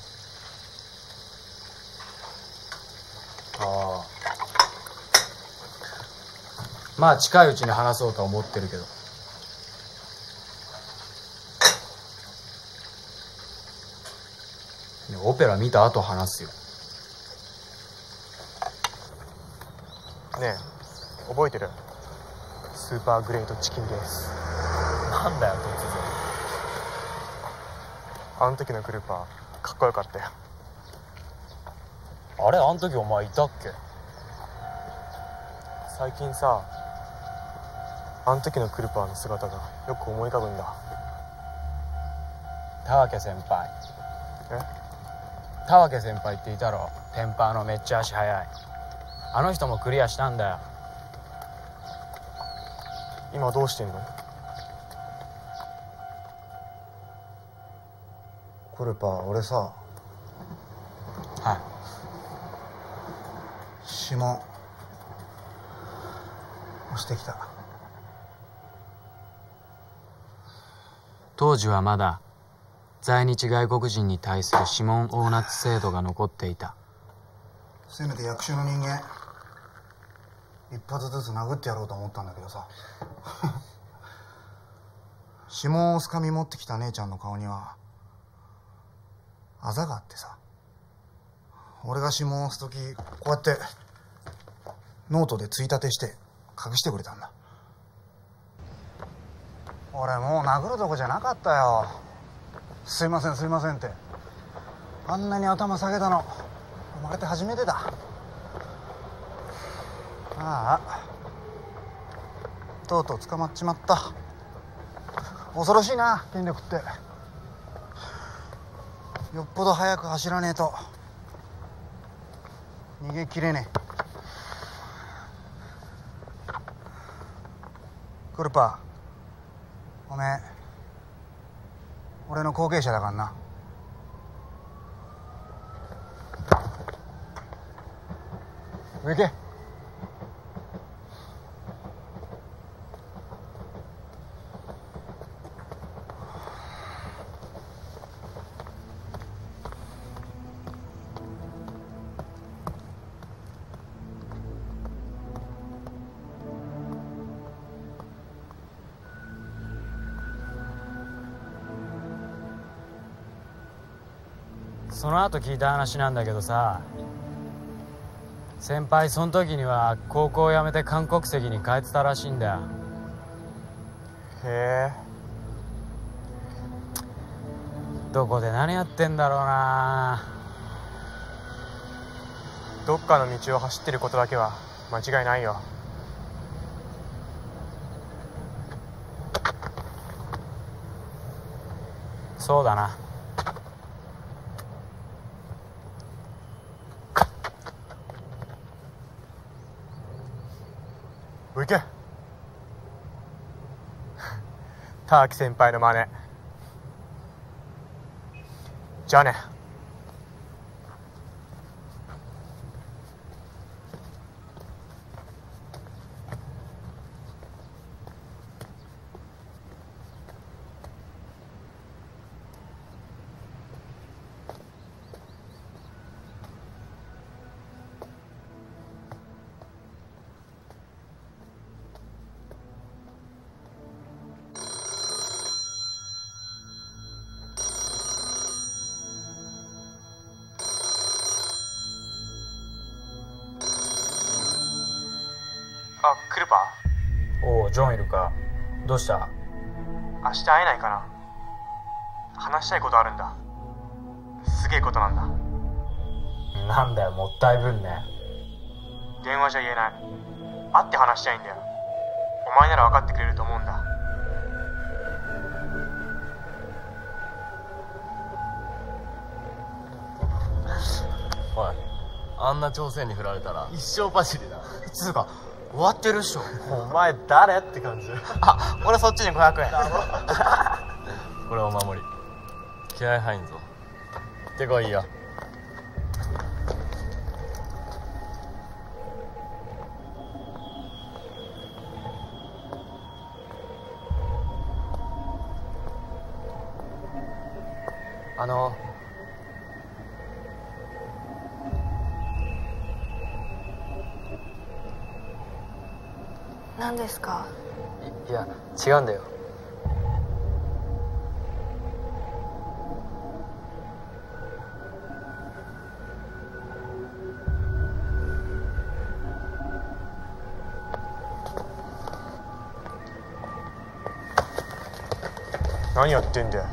ああ、まあ近いうちに話そうとは思ってるけど。オペラ見た後話すよ。 ねえ、覚えてる？スーパーグレートチキンレース。 なんだよ突然。 あの時のクルーパーかっこよかったよ。 あれ、あの時お前いたっけ？ 最近さ、あの時のクルパーの姿がよく思い浮かぶんだ。 田分先輩。田分先輩っていたろ。テンパーのめっちゃ足速い。あの人もクリアしたんだよ。 今どうしてんの？ クルパー、俺さ。 はい。 指紋押してきた。 当時はまだ在日外国人に対する指紋押捺制度が残っていた。 せめて役所の人間一発ずつ殴ってやろうと思ったんだけどさ指紋を押す紙持ってきた姉ちゃんの顔にはあざがあってさ、俺が指紋を押す時こうやってノートでついたてして隠してくれたんだ。俺もう殴るとこじゃなかったよ。すいませんすいませんって。あんなに頭下げたの生まれて初めてだ。ああ、とうとう捕まっちまった。恐ろしいな、権力って。よっぽど早く走らねえと逃げきれねえ。クルパー、おめえ俺の後継者だからな。行け。 その後聞いた話なんだけどさ、先輩その時には高校を辞めて韓国籍に帰ってたらしいんだよ。 へえ。 どこで何やってんだろうな。 どっかの道を走ってることだけは間違いないよ。 そうだな。 行け。ターキ先輩の真似。じゃあね。あ、クルパー？ おお、ジョンいるか。どうした？ 明日会えないかな。話したいことあるんだ。すげえことなんだ。 なんだよ、もったいぶんね。 電話じゃ言えない。会って話したいんだよ。お前なら分かってくれると思うんだ。 おい、あんな朝鮮に振られたら一生走りだ。 つうか終わってるっしょ。 お前誰って感じ。 あ、俺そっちに500円。 これお守り。気合入んぞ。行ってこいよ。 何ですか？ いや、違うんだよ。 何やってんだよ。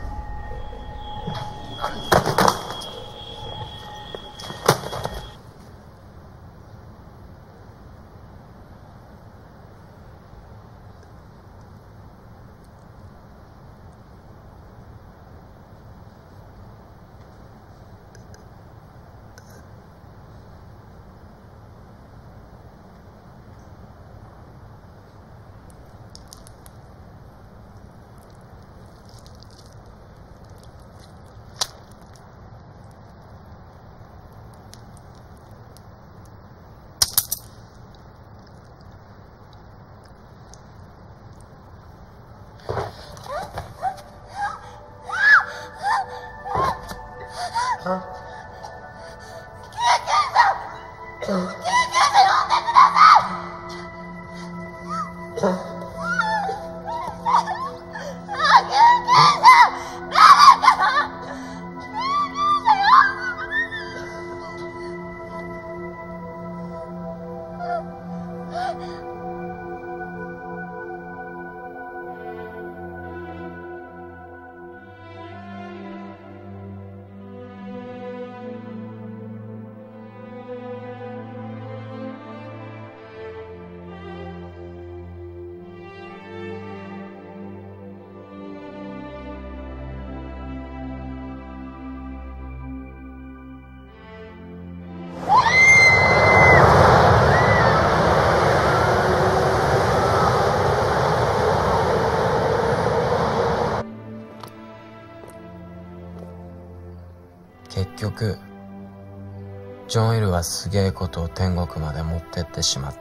結局ジョン・イルはすげえことを天国まで持ってってしまった。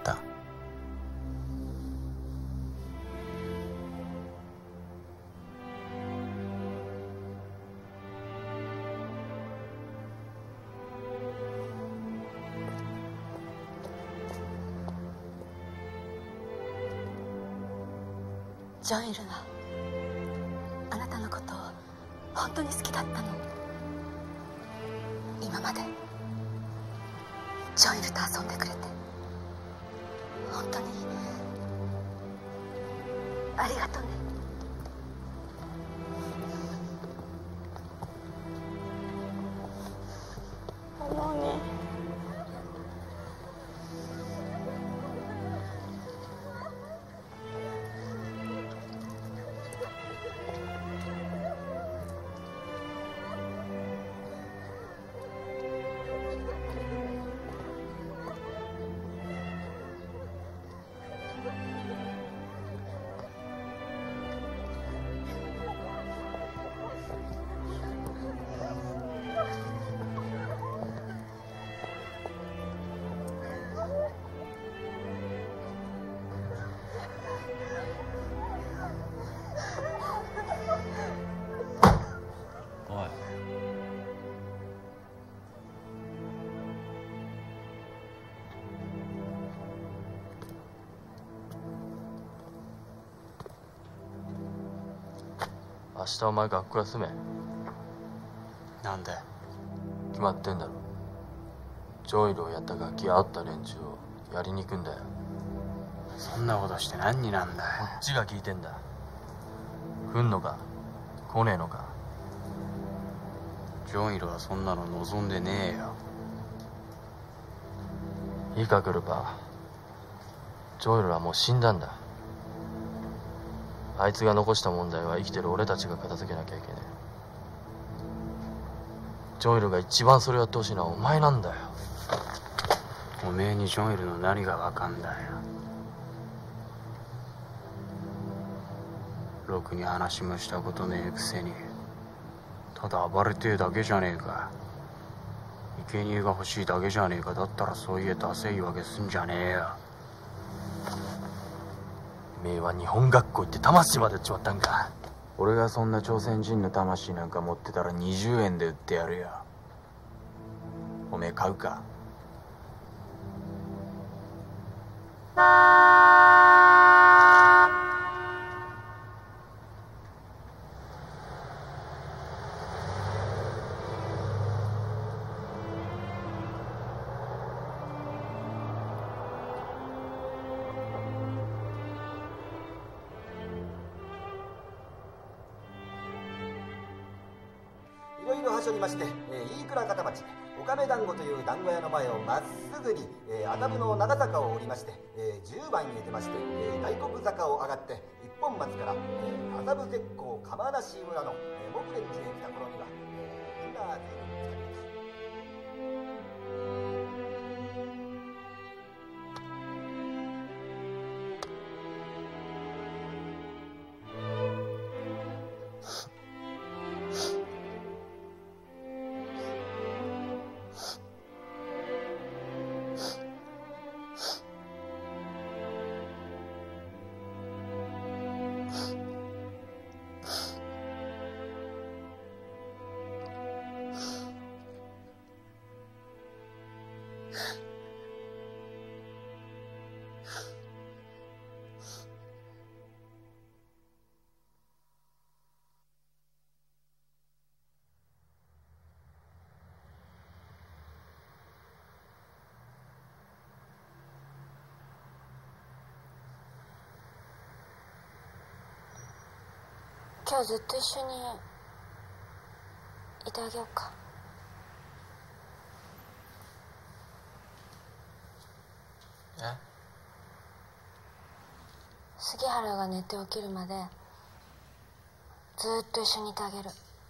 ジョン・イルはあなたのことを本当に好きだったの？ までジョイルと遊んでくれて本当にありがとうね。 思うね。 明日お前学校休め。 なんで？ 決まってんだろ。ジョイルをやったガキや会った連中をやりに行くんだよ。 そんなことして何になんだよ。 こっちが聞いてんだ。来んのか来ねえのか。 ジョイルはそんなの望んでねえよ。 いいかクルパ。ジョイルはもう死んだんだ。あいつが残した問題は生きてる俺たちが片付けなきゃいけねえ。ジョイルが一番それをやってほしいのはお前なんだよ。 おめえにジョイルの何がわかんだよ。ろくに話もしたことねえくせにただ暴れてえだけじゃねえか。生贄が欲しいだけじゃねえか。だったらそういうダセい言い訳すんじゃねえよ。 おめえは日本学校行って魂まで売っちまったんか。 俺がそんな朝鮮人の魂なんか持ってたら20円で売ってやるよ。おめえ買うか？ いろいろはしょりまして、飯倉方町岡部団子という団子屋の前をまっすぐに、麻布の長坂を降りまして、10番へ出まして、大黒坂を上がって一本松から、麻布絶好釜梨村の、木蓮寺へ来た頃には、みんな随分疲れました。 今日ずっと一緒にいてあげようか。杉原が寝て起きるまでずっと一緒にいてあげる。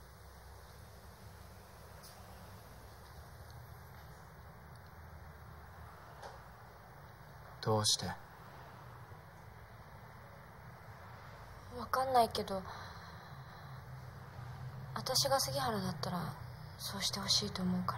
どうして？ わかんないけど私が杉原だったらそうしてほしいと思うから。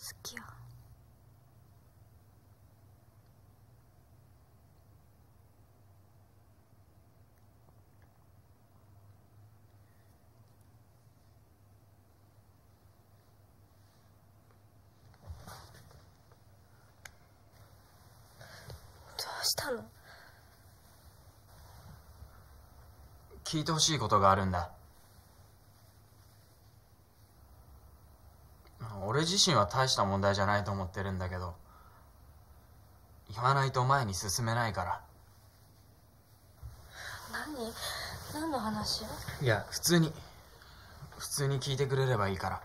きよ。どうしたの？ 聞いてほしいことがあるんだ。俺自身は大した問題じゃないと思ってるんだけど、言わないと前に進めないから。 何の話？ いや、普通に聞いてくれればいいから。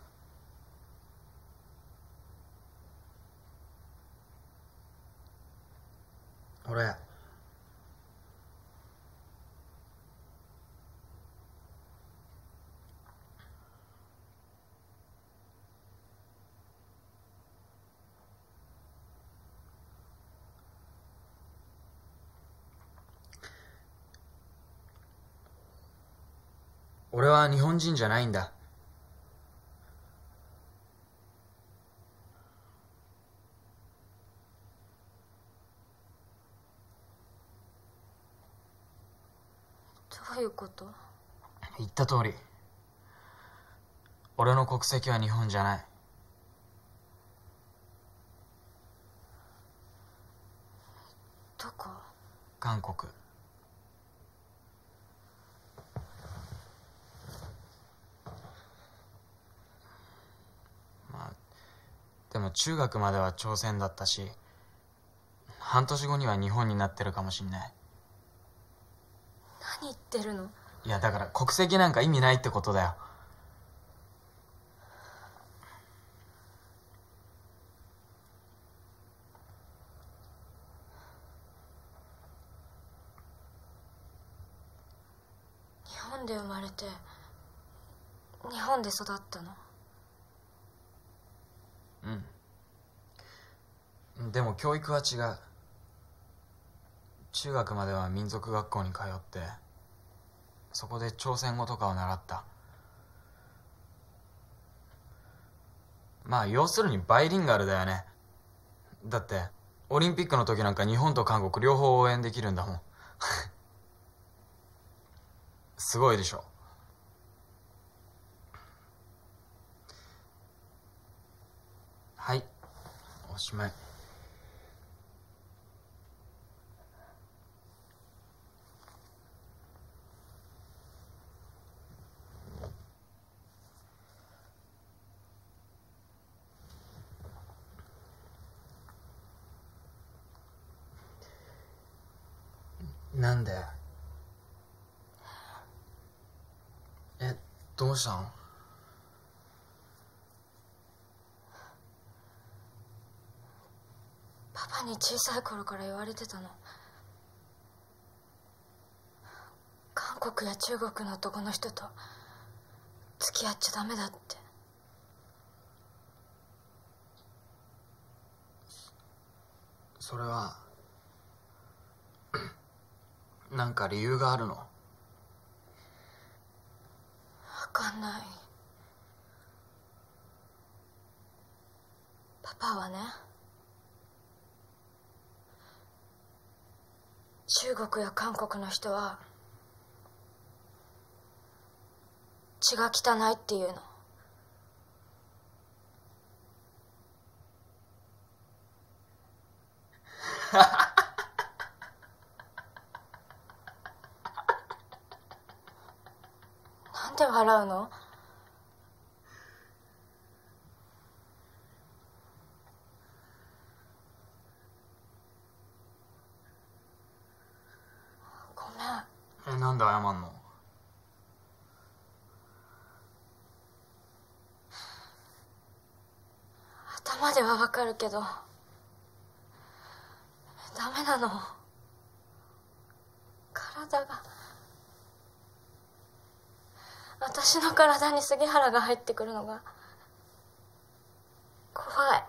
俺は日本人じゃないんだ。 どういうこと？ 言った通り、俺の国籍は日本じゃない。 どこ？ 韓国。でも中学までは朝鮮だったし、半年後には日本になってるかもしんない。 何言ってるの？ いや、だから国籍なんか意味ないってことだよ。 日本で生まれて日本で育ったの？ うん。でも教育は違う。中学までは民族学校に通って、そこで朝鮮語とかを習った。まあ要するにバイリンガルだよね。だってオリンピックの時なんか日本と韓国両方応援できるんだもん。すごいでしょ。はい、おしまい。なんで？どうしたの？ パパに小さい頃から言われてたの。韓国や中国の男の人と付き合っちゃダメだって。 それはなんか理由があるの？ わかんない。パパはね、中国や韓国の人は血が汚いっていうの。なんで笑うの？ごめん。 なんで謝んの？ 頭ではわかるけどダメなの。体が、私の体に杉原が入ってくるのが怖い。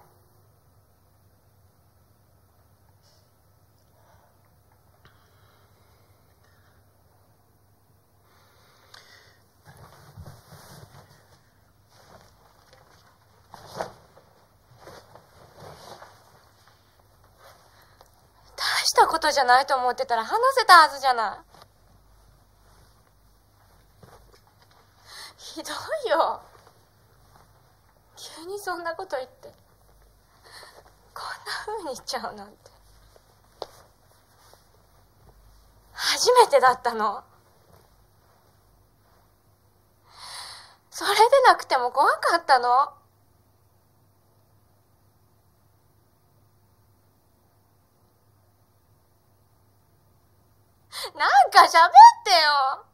したことじゃないと思ってたら話せたはずじゃない。ひどいよ。急にそんなこと言ってこんな風に言っちゃうなんて。初めてだったの。それでなくても怖かったの。なんか喋ってよ。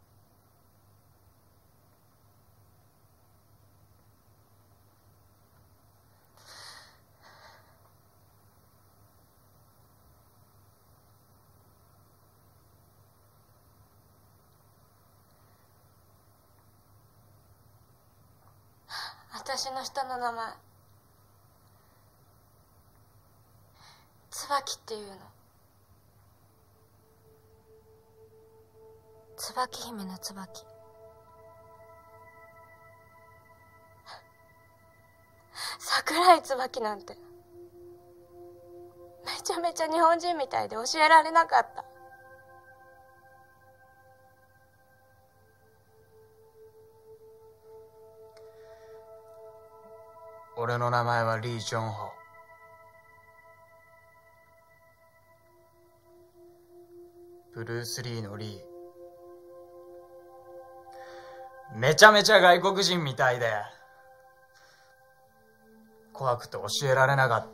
私の下の名前椿っていうの。椿姫の椿。桜井椿なんてめちゃめちゃ日本人みたいで教えられなかった。 俺の名前はリー・ジョンホ。ブルース・リーのリー。めちゃめちゃ外国人みたいで怖くて教えられなかった。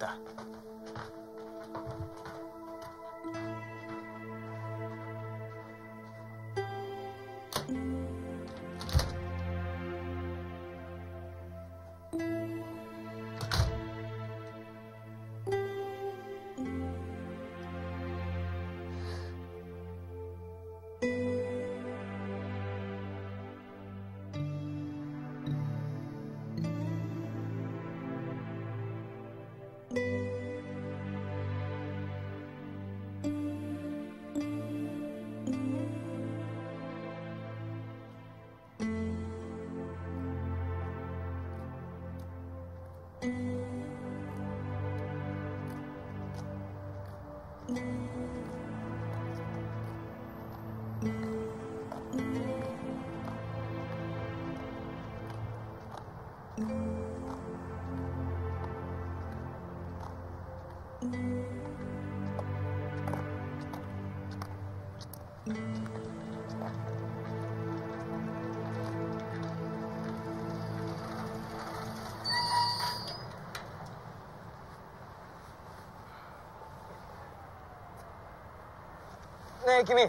ねえ君、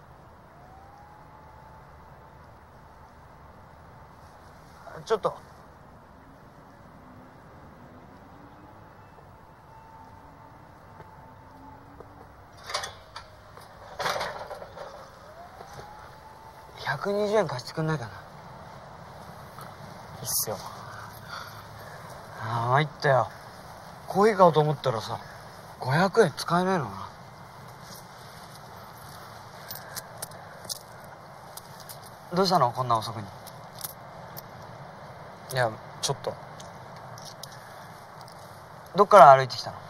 ちょっと。120円貸してくんないかな。いいっすよ。ああ参ったよ。コーヒー買おうと思ったらさ500円使えないのな。どうしたのこんな遅くに。 いやちょっと。 どっから歩いてきたの。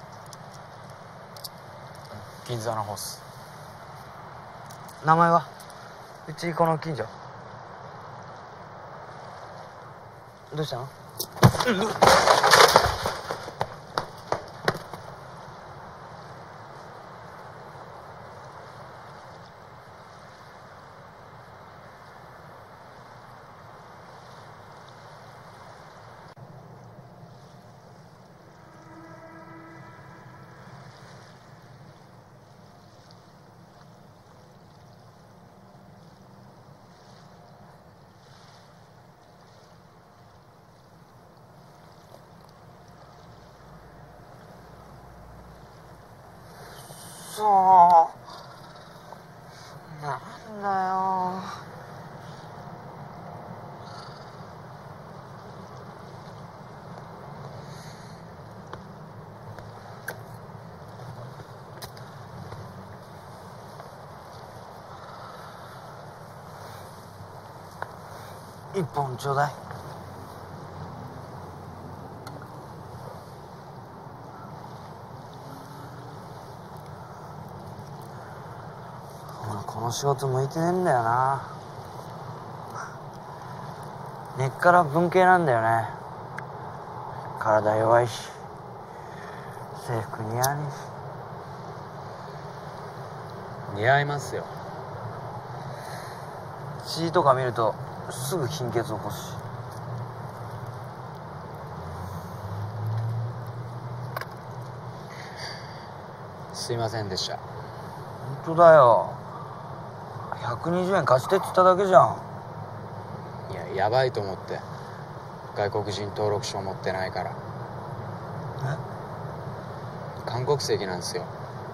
銀座のホース。 名前は。うちこの近所。どうしたの。なんだよ。一本ちょうだい。 の仕事向いてねえんだよな。根っから文系なんだよね。体弱いし制服似合わねえし。似合いますよ。 血とか見るとすぐ貧血起こすし。 すいませんでした。 本当だよ。120円貸してって言っただけじゃん。 いや、やばいと思って。外国人登録証持ってないから。韓国籍なんですよ。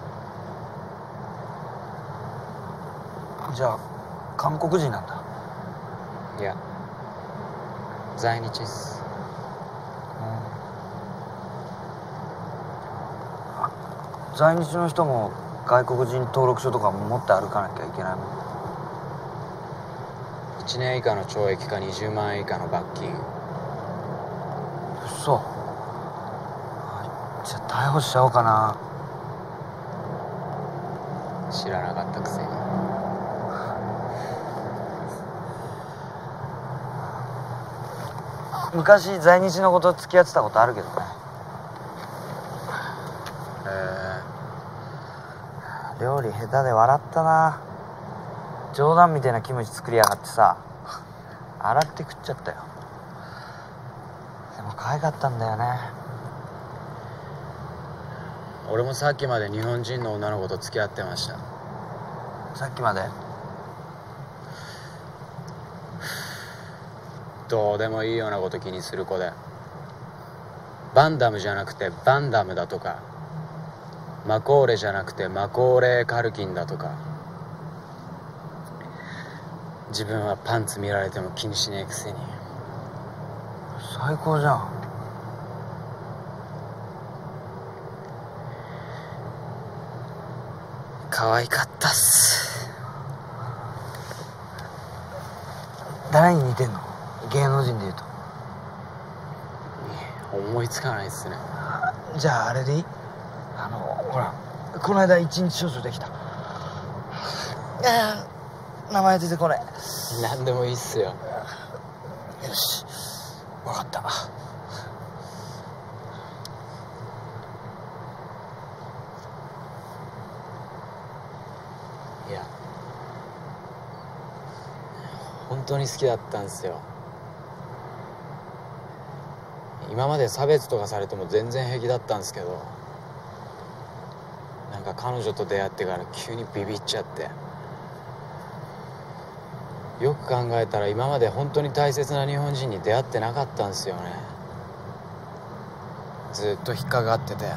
じゃあ韓国人なんだ。 いや、在日っす。 在日の人も外国人登録書とか持って歩かなきゃいけないもん。 1年以下の懲役か20万円以下の罰金。 そう。じゃあ逮捕しちゃおうかな。 知らなかったくせに。 昔在日の子と付き合ってたことあるけどね。料理下手で笑ったな。冗談みたいなキムチ作りやがってさ、洗って食っちゃったよ。でも可愛かったんだよね。 俺もさっきまで日本人の女の子と付き合ってました。 さっきまで？ どうでもいいようなこと気にする子で、バンダムじゃなくてバンダムだとか、マコーレじゃなくてマコーレーカルキンだとか、自分はパンツ見られても気にしねえくせに。 最高じゃん。 可愛かったっす。 誰に似てんの？芸能人で言うと。 思いつかないっすね。 じゃああれでいい？ほら、この間一日少女できた。名前出てこない。 何でもいいっすよ。 よし、分かった。 いや、本当に好きだったんですよ。今まで差別とかされても全然平気だったんですけど、なんか彼女と出会ってから急にビビっちゃって。よく考えたら今まで本当に大切な日本人に出会ってなかったんですよね。ずっと引っかかってて。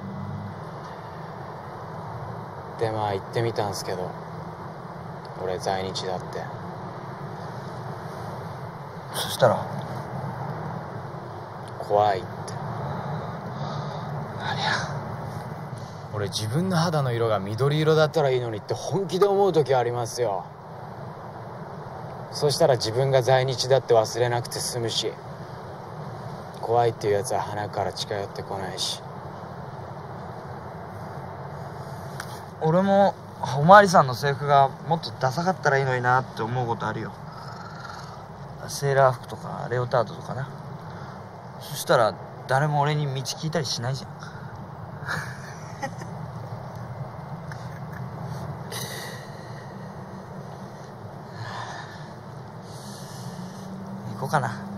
でまあ行ってみたんですけど、俺在日だって。 そしたら怖いって。 何や。 俺自分の肌の色が緑色だったらいいのにって本気で思う時ありますよ。そしたら自分が在日だって忘れなくて済むし、怖いっていうやつは鼻から近寄ってこないし。 俺もおまわりさんの制服がもっとダサかったらいいのになって思うことあるよ。セーラー服とかレオタードとかな。そしたら誰も俺に道聞いたりしないじゃん。行こうかな。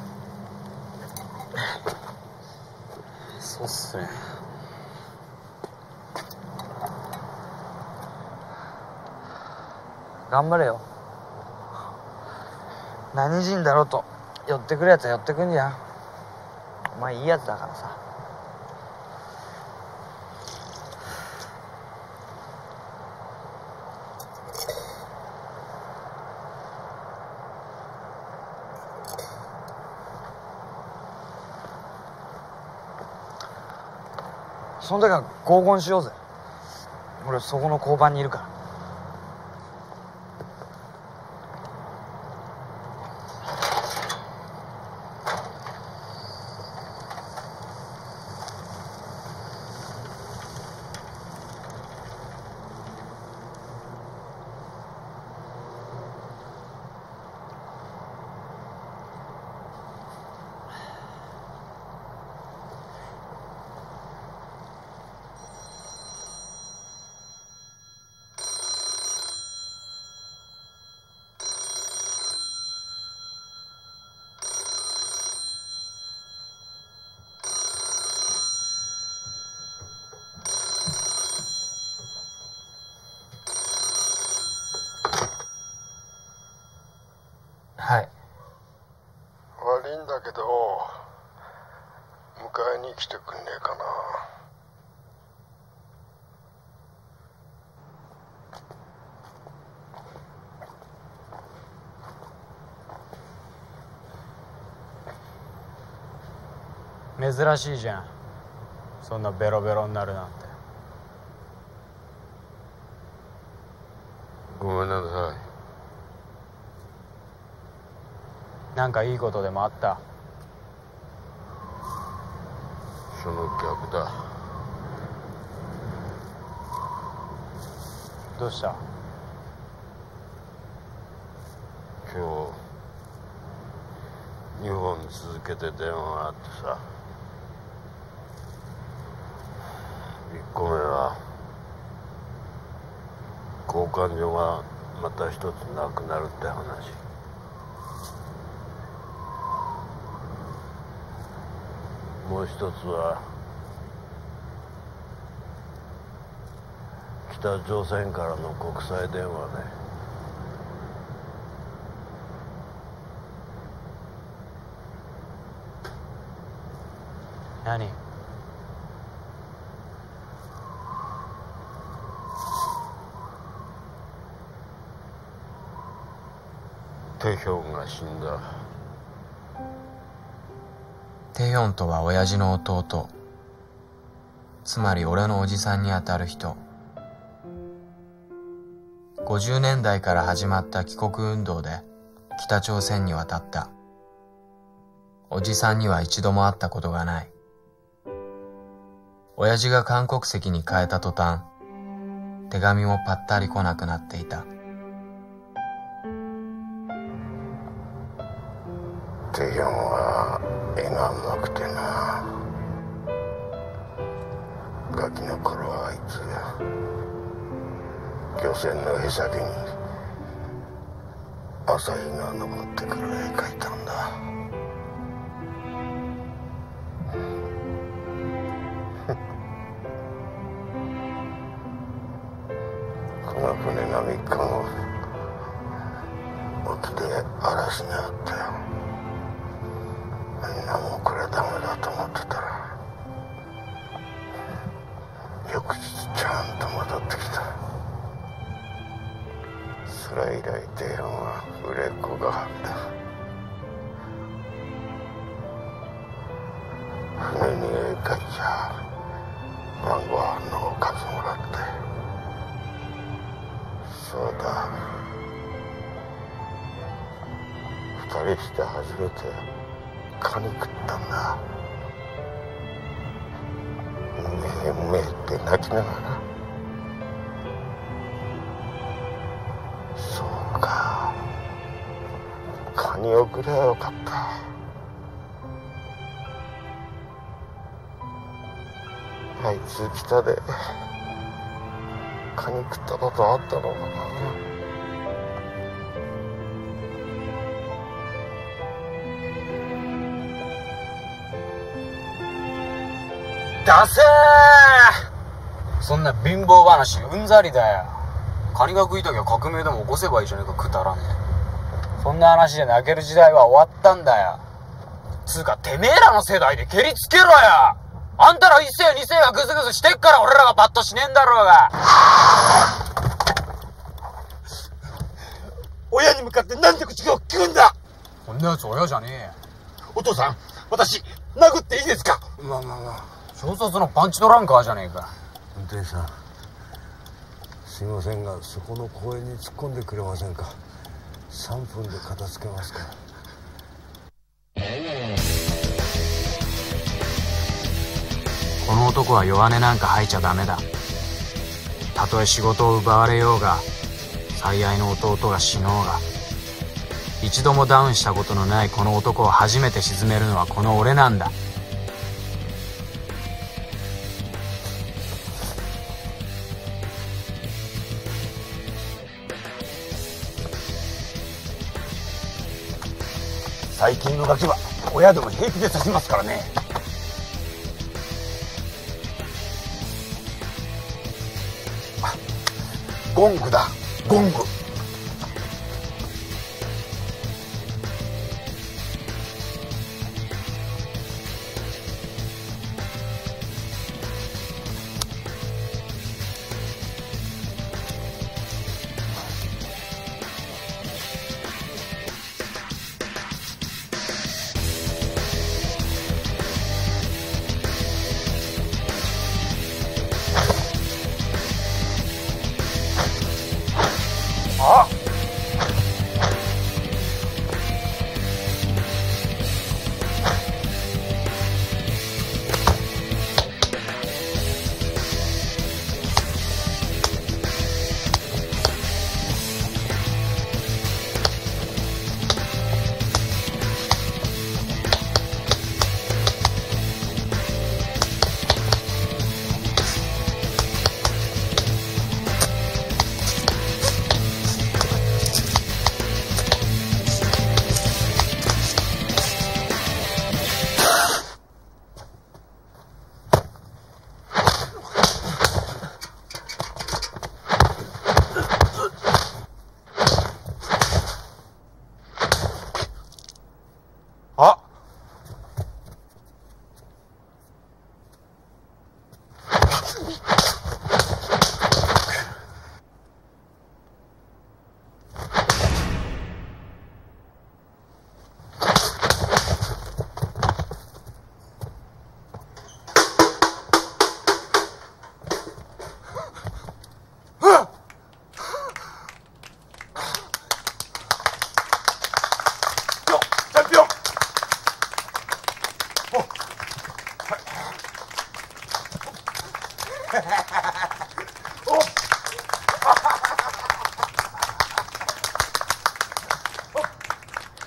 そうっすね。 頑張れよ。何人だろうと寄ってくるやつは寄ってくんじゃん。お前いいやつだからさ。その時は合コンしようぜ。俺そこの交番にいるから。 はい。 悪いんだけど迎えに来てくんねえかな。 珍しいじゃん、そんなベロベロになるなんて。 ごめんなさい。 なんかいいことでもあった？ その逆だ。 どうした？ 今日2本続けて電話があってさ、1個目は交換所がまた一つなくなるって話。もう一つは北朝鮮からの国際電話で、 何？ テヒョンが死んだ。 テヒョンとは親父の弟、つまり俺のおじさんにあたる人。50年代から始まった帰国運動で北朝鮮に渡った。おじさんには一度も会ったことがない。親父が韓国籍に変えた途端、手紙もぱったり来なくなっていた。 テヒョンは絵がうまくてな。ガキの頃はあいつ漁船のへさきに朝日が昇ってくる絵描いたんだ。この船が3日後沖で嵐にあったよ。みんなもうこれはダメだと思ってたら、翌日ちゃんと戻ってきた。それ以来テヒョンは売れっ子がはった。船に絵描いちゃ晩ご飯のおかずもらって、そうだ、2人して初めてカニ食ったんだ。うめえうめえって泣きながら。そうか、カニをくればよかった。あいつ北でカニ食ったことあったのかな。 ダセー！そんな貧乏話うんざりだよ。カニが食いたきゃ革命でも起こせばいいじゃねえか、くだらねえ。そんな話で泣ける時代は終わったんだよ。つうかてめえらの世代で蹴りつけろよ。あんたら1世2世がグズグズしてっから俺らがパッとしねえんだろうが。 親に向かってなんて口を聞くんだ。 こんなやつ親じゃねえよ。 お父さん、私殴っていいですか？ まあまあまあ、 小卒のパンチドランカーじゃねえか。 運転手さん、すいませんがそこの公園に突っ込んでくれませんか。3分で片付けますから。 この男は弱音なんか吐いちゃダメだ。たとえ仕事を奪われようが、最愛の弟が死のうが、一度もダウンしたことのないこの男を初めて沈めるのはこの俺なんだ。 最近のガキは親でも平気で刺しますからね。あ、ゴングだ、ゴング。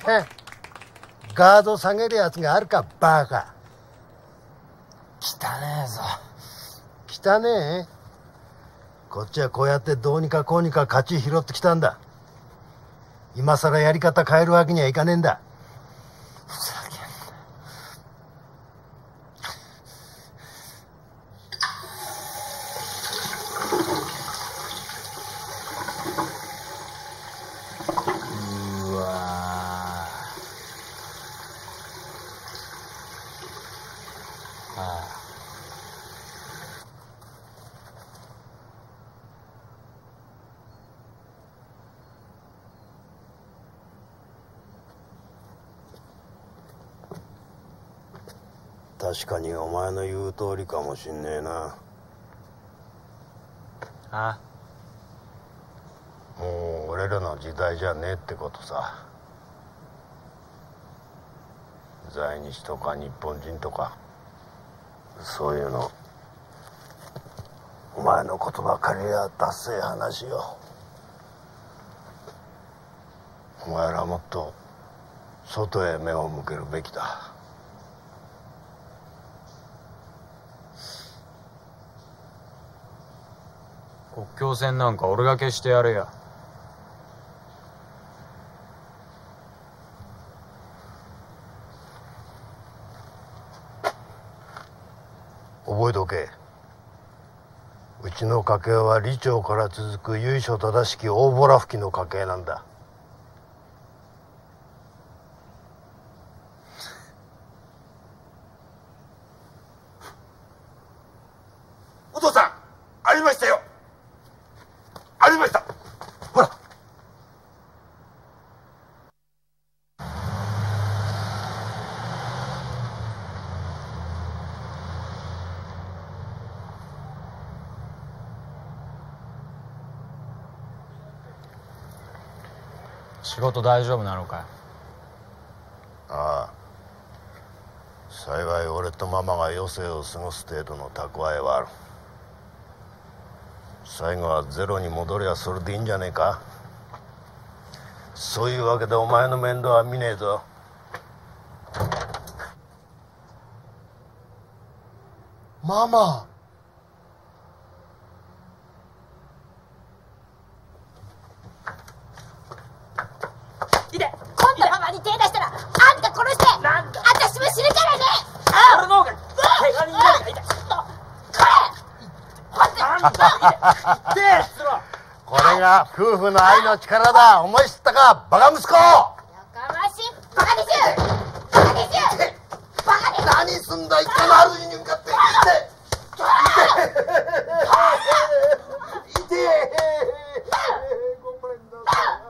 ガード下げるやつがあるかバカ。 汚ねえぞ。 汚ねえ。こっちはこうやってどうにかこうにか勝ち拾ってきたんだ。今さらやり方変えるわけにはいかねえんだ。 ふざけんな。うわあ。 確かにお前の言う通りかもしんねえな。 あ？ もう俺らの時代じゃねえってことさ。在日とか日本人とかそういうの、お前の言葉借りりゃダセえ話よ。お前らもっと外へ目を向けるべきだ。 国境線なんか俺が消してやるよ。 覚えておけ。うちの家系は李朝から続く由緒正しき大ボラ吹きの家系なんだ。 お父さん、ありましたよ。ありました。ほら。 仕事大丈夫なのかよ。 ああ、幸い俺とママが余生を過ごす程度の蓄えはある。最後はゼロに戻りゃそれでいいんじゃねえか。そういうわけでお前の面倒は見ねえぞ。ママ。 いで、今度ママに手出したらあんた殺してなんだ私も死ぬからね。 俺の方が怪我人よりが痛い。 これが夫婦の愛の力だ。思い知ったか、バカ息子。 やかましいバカでしゅバカでしゅバカでしゅ。 何すんだ一家の主に向かって。痛え。ごめんなさい。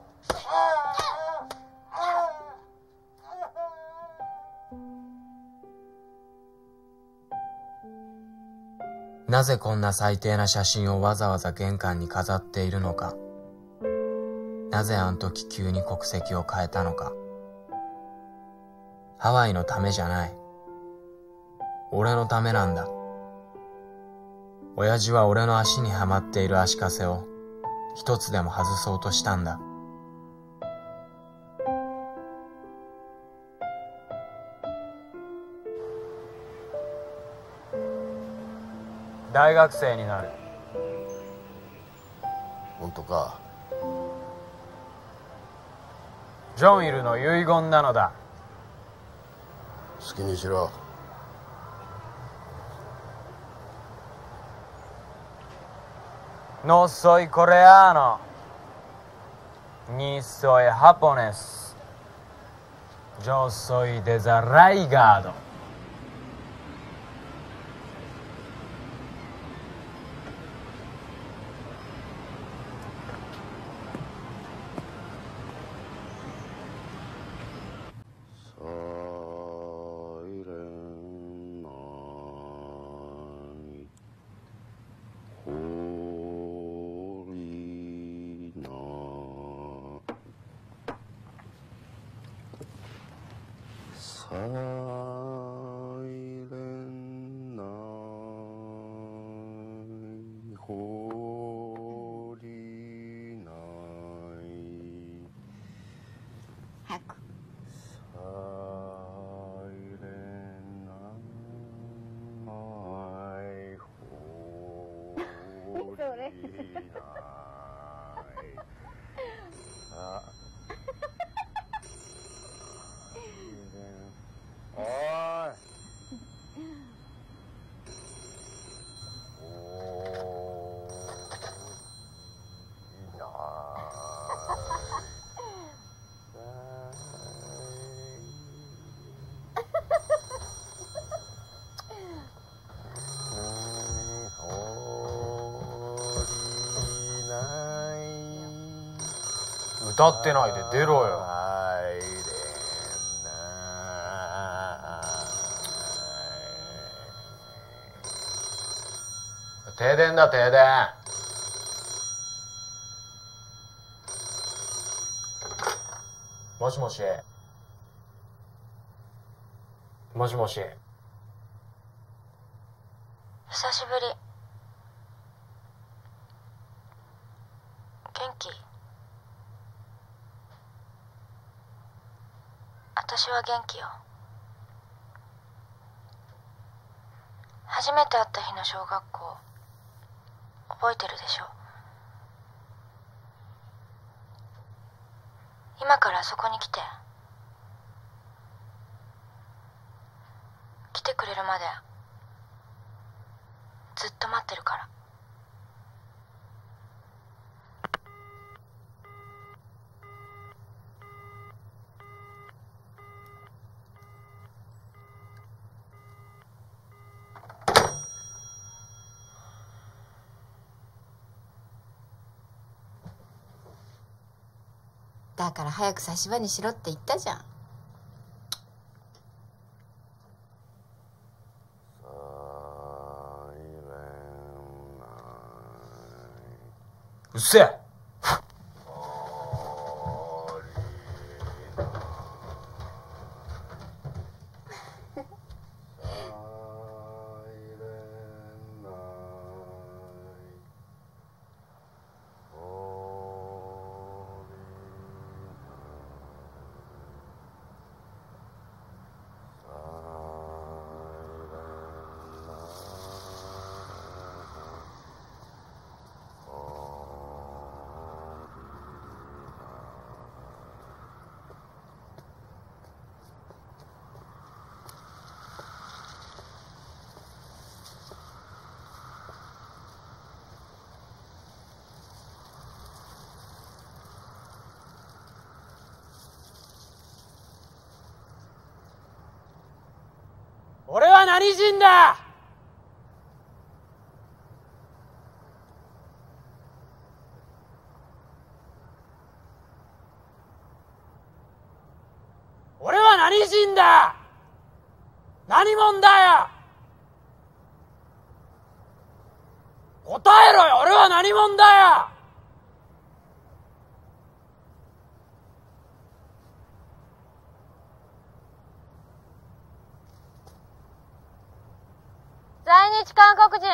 なぜこんな最低な写真をわざわざ玄関に飾っているのか。なぜあの時急に国籍を変えたのか。ハワイのためじゃない。俺のためなんだ。親父は俺の足にはまっている足かせを一つでも外そうとしたんだ。大学生になる。 本当か。 ジョン・イルの遺言なのだ。 好きにしろ。 No soy coreano, ni soy japonés. Yo soy desarraigado. 歌ってないで出ろよ。停電だ、停電。もしもし。もしもし。 久しぶり。元気？私は元気よ。初めて会った日の小学校覚えてるでしょ？今からあそこに来てくれるまでずっと待ってるから。 だから早く差し歯にしろって言ったじゃん。 うっせえ。俺は何人だ！俺は何人だ！何者だよ！答えろよ！俺は何者だよ！ 在日韓国人。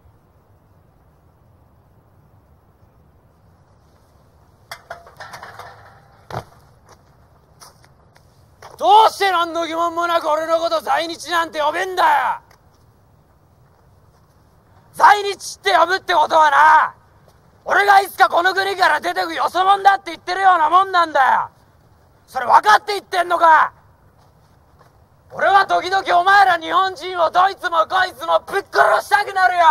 どうして何の疑問もなく俺のこと在日なんて呼べんだよ！在日って呼ぶってことはな、俺がいつかこの国から出てくよそ者だって言ってるようなもんなんだよ。それ分かって言ってんのか？俺は時々お前ら日本人をどいつもこいつもぶっ殺したくなるよ。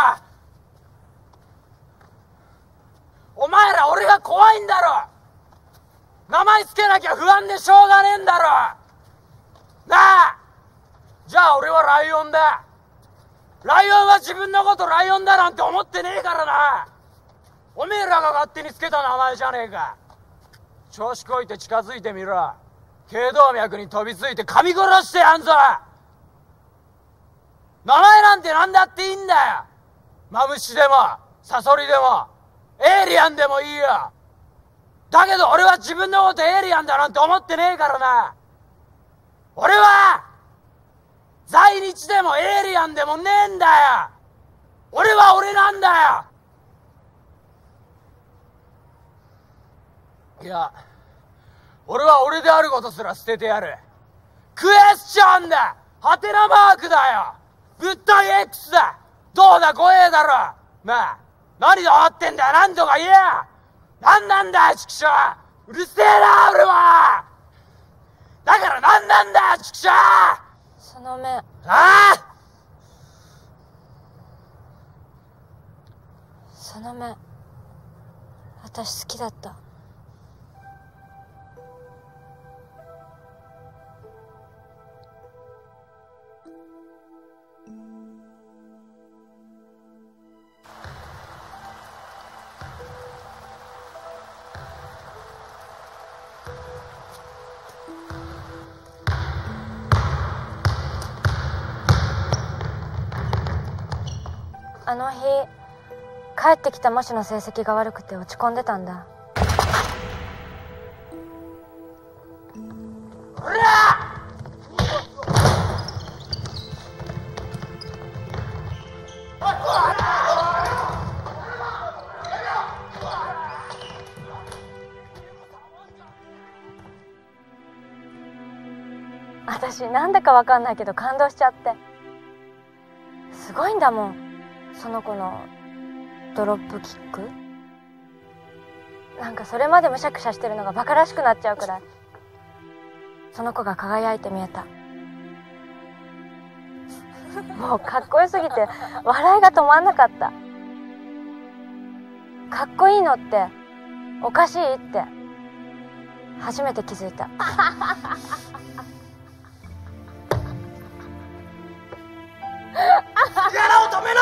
お前ら俺が怖いんだろ。名前つけなきゃ不安でしょうがねえんだろなあ。じゃあ俺はライオンだ。ライオンは自分のことライオンだなんて思ってねえからな。おめえらが勝手につけた名前じゃねえか。調子こいて近づいてみろ。頸動脈に飛びついて噛み殺してやんぞ。名前なんて何だっていいんだよ。マムシでもサソリでもエイリアンでもいいよ。だけど俺は自分のことエイリアンだなんて思ってねえからな。俺は在日でもエイリアンでもねえんだよ。俺は俺なんだよ。いや、俺は俺であることすら捨ててやる。クエスチョンだ。ハテナマークだよ。物体 X だ。どうだ怖えだろ。なあ、何で終わってんだよ。何とか言えよ。何なんだよ、畜生。うるせえな、俺は。だから何なんだよ、畜生。 その目。 ああ、 その目、私好きだった。 あの日帰ってきた模試の成績が悪くて落ち込んでたんだ。私なんだかわかんないけど感動しちゃって。すごいんだもん、その子のドロップキック。なんかそれまでむしゃくしゃしてるのがバカらしくなっちゃうくらいその子が輝いて見えた。もうかっこよすぎて笑いが止まんなかった。かっこいいのっておかしいって初めて気づいた。 ギャラを止めろ！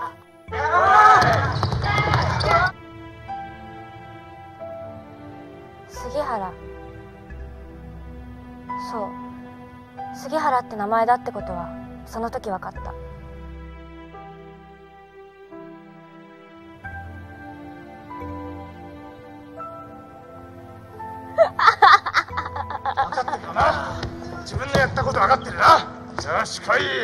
杉原。そう、杉原って名前だってことはその時分かった。 分かってるよな。自分のやったこと分かってるな。よし来い。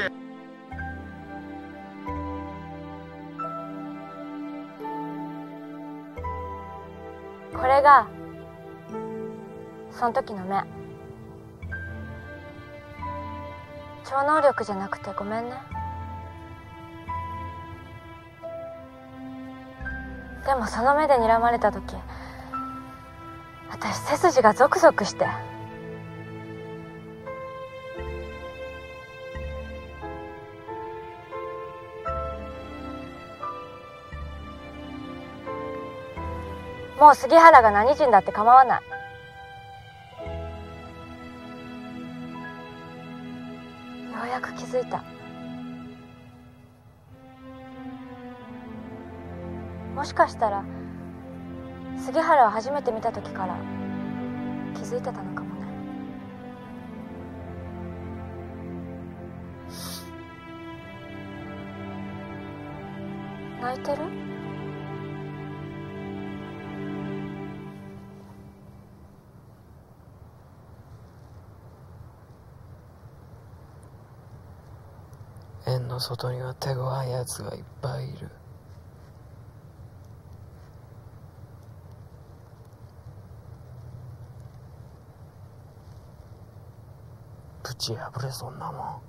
これがその時の目。超能力じゃなくてごめんね。でもその目で睨まれた時私背筋がゾクゾクして。もう杉原が何人だって構わない。ようやく気づいた。もしかしたら杉原を初めて見た時から気づいてたのかもね。泣いてる？ 円の外には手強いやつがいっぱいいる。ぶち破れそんなもん。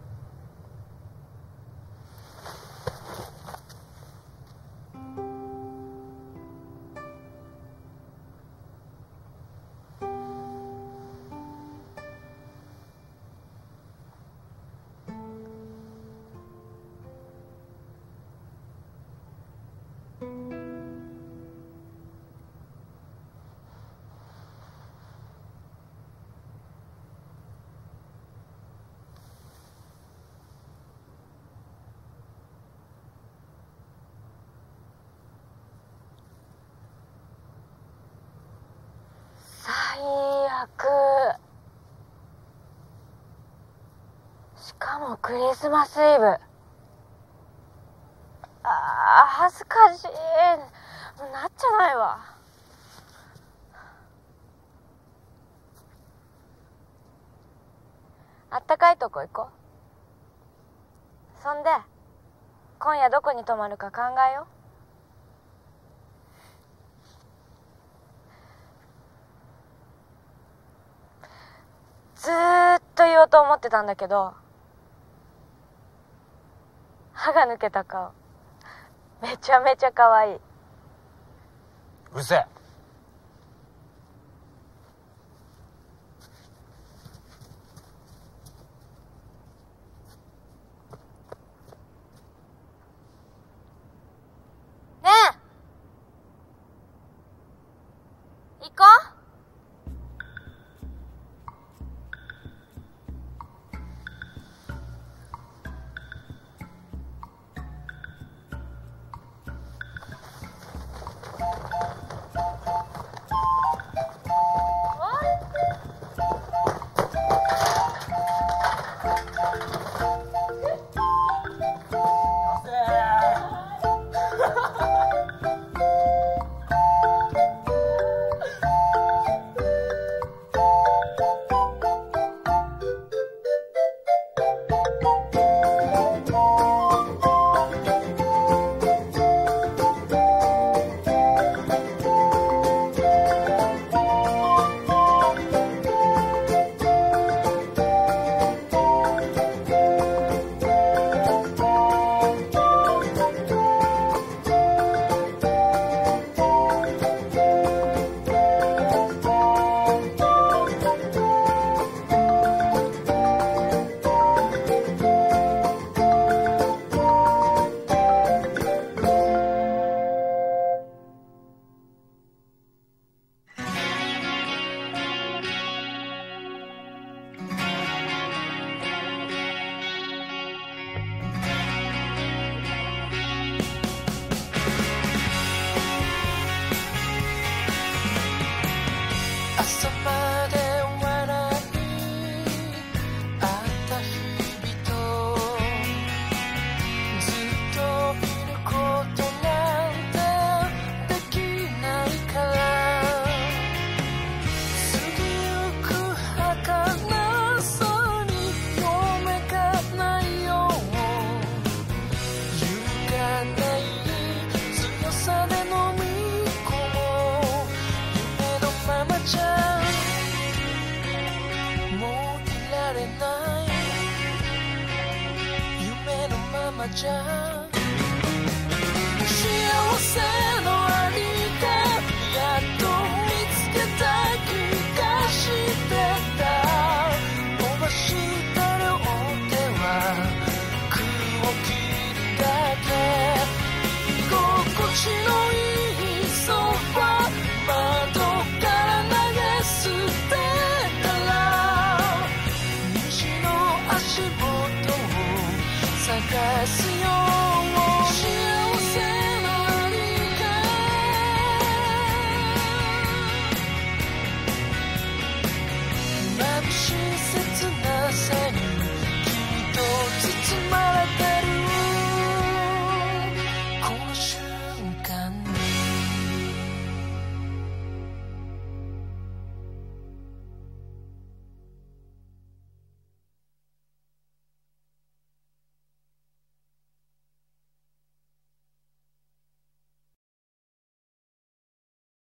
最悪。しかもクリスマスイブ。恥ずかしい。もうなっちゃないわ。あったかいとこ行こう。そんで今夜どこに泊まるか考えよう。ずーっと言おうと思ってたんだけど、歯が抜けた顔めちゃめちゃ可愛い。 うるせえ。 ねえ、行こう。 で笑い合った日々とずっといることなんてできないから過ぎゆく儚さに夢がないよ揺るがない強さで飲み込もう夢のままじゃもういられない夢のままじゃ幸せ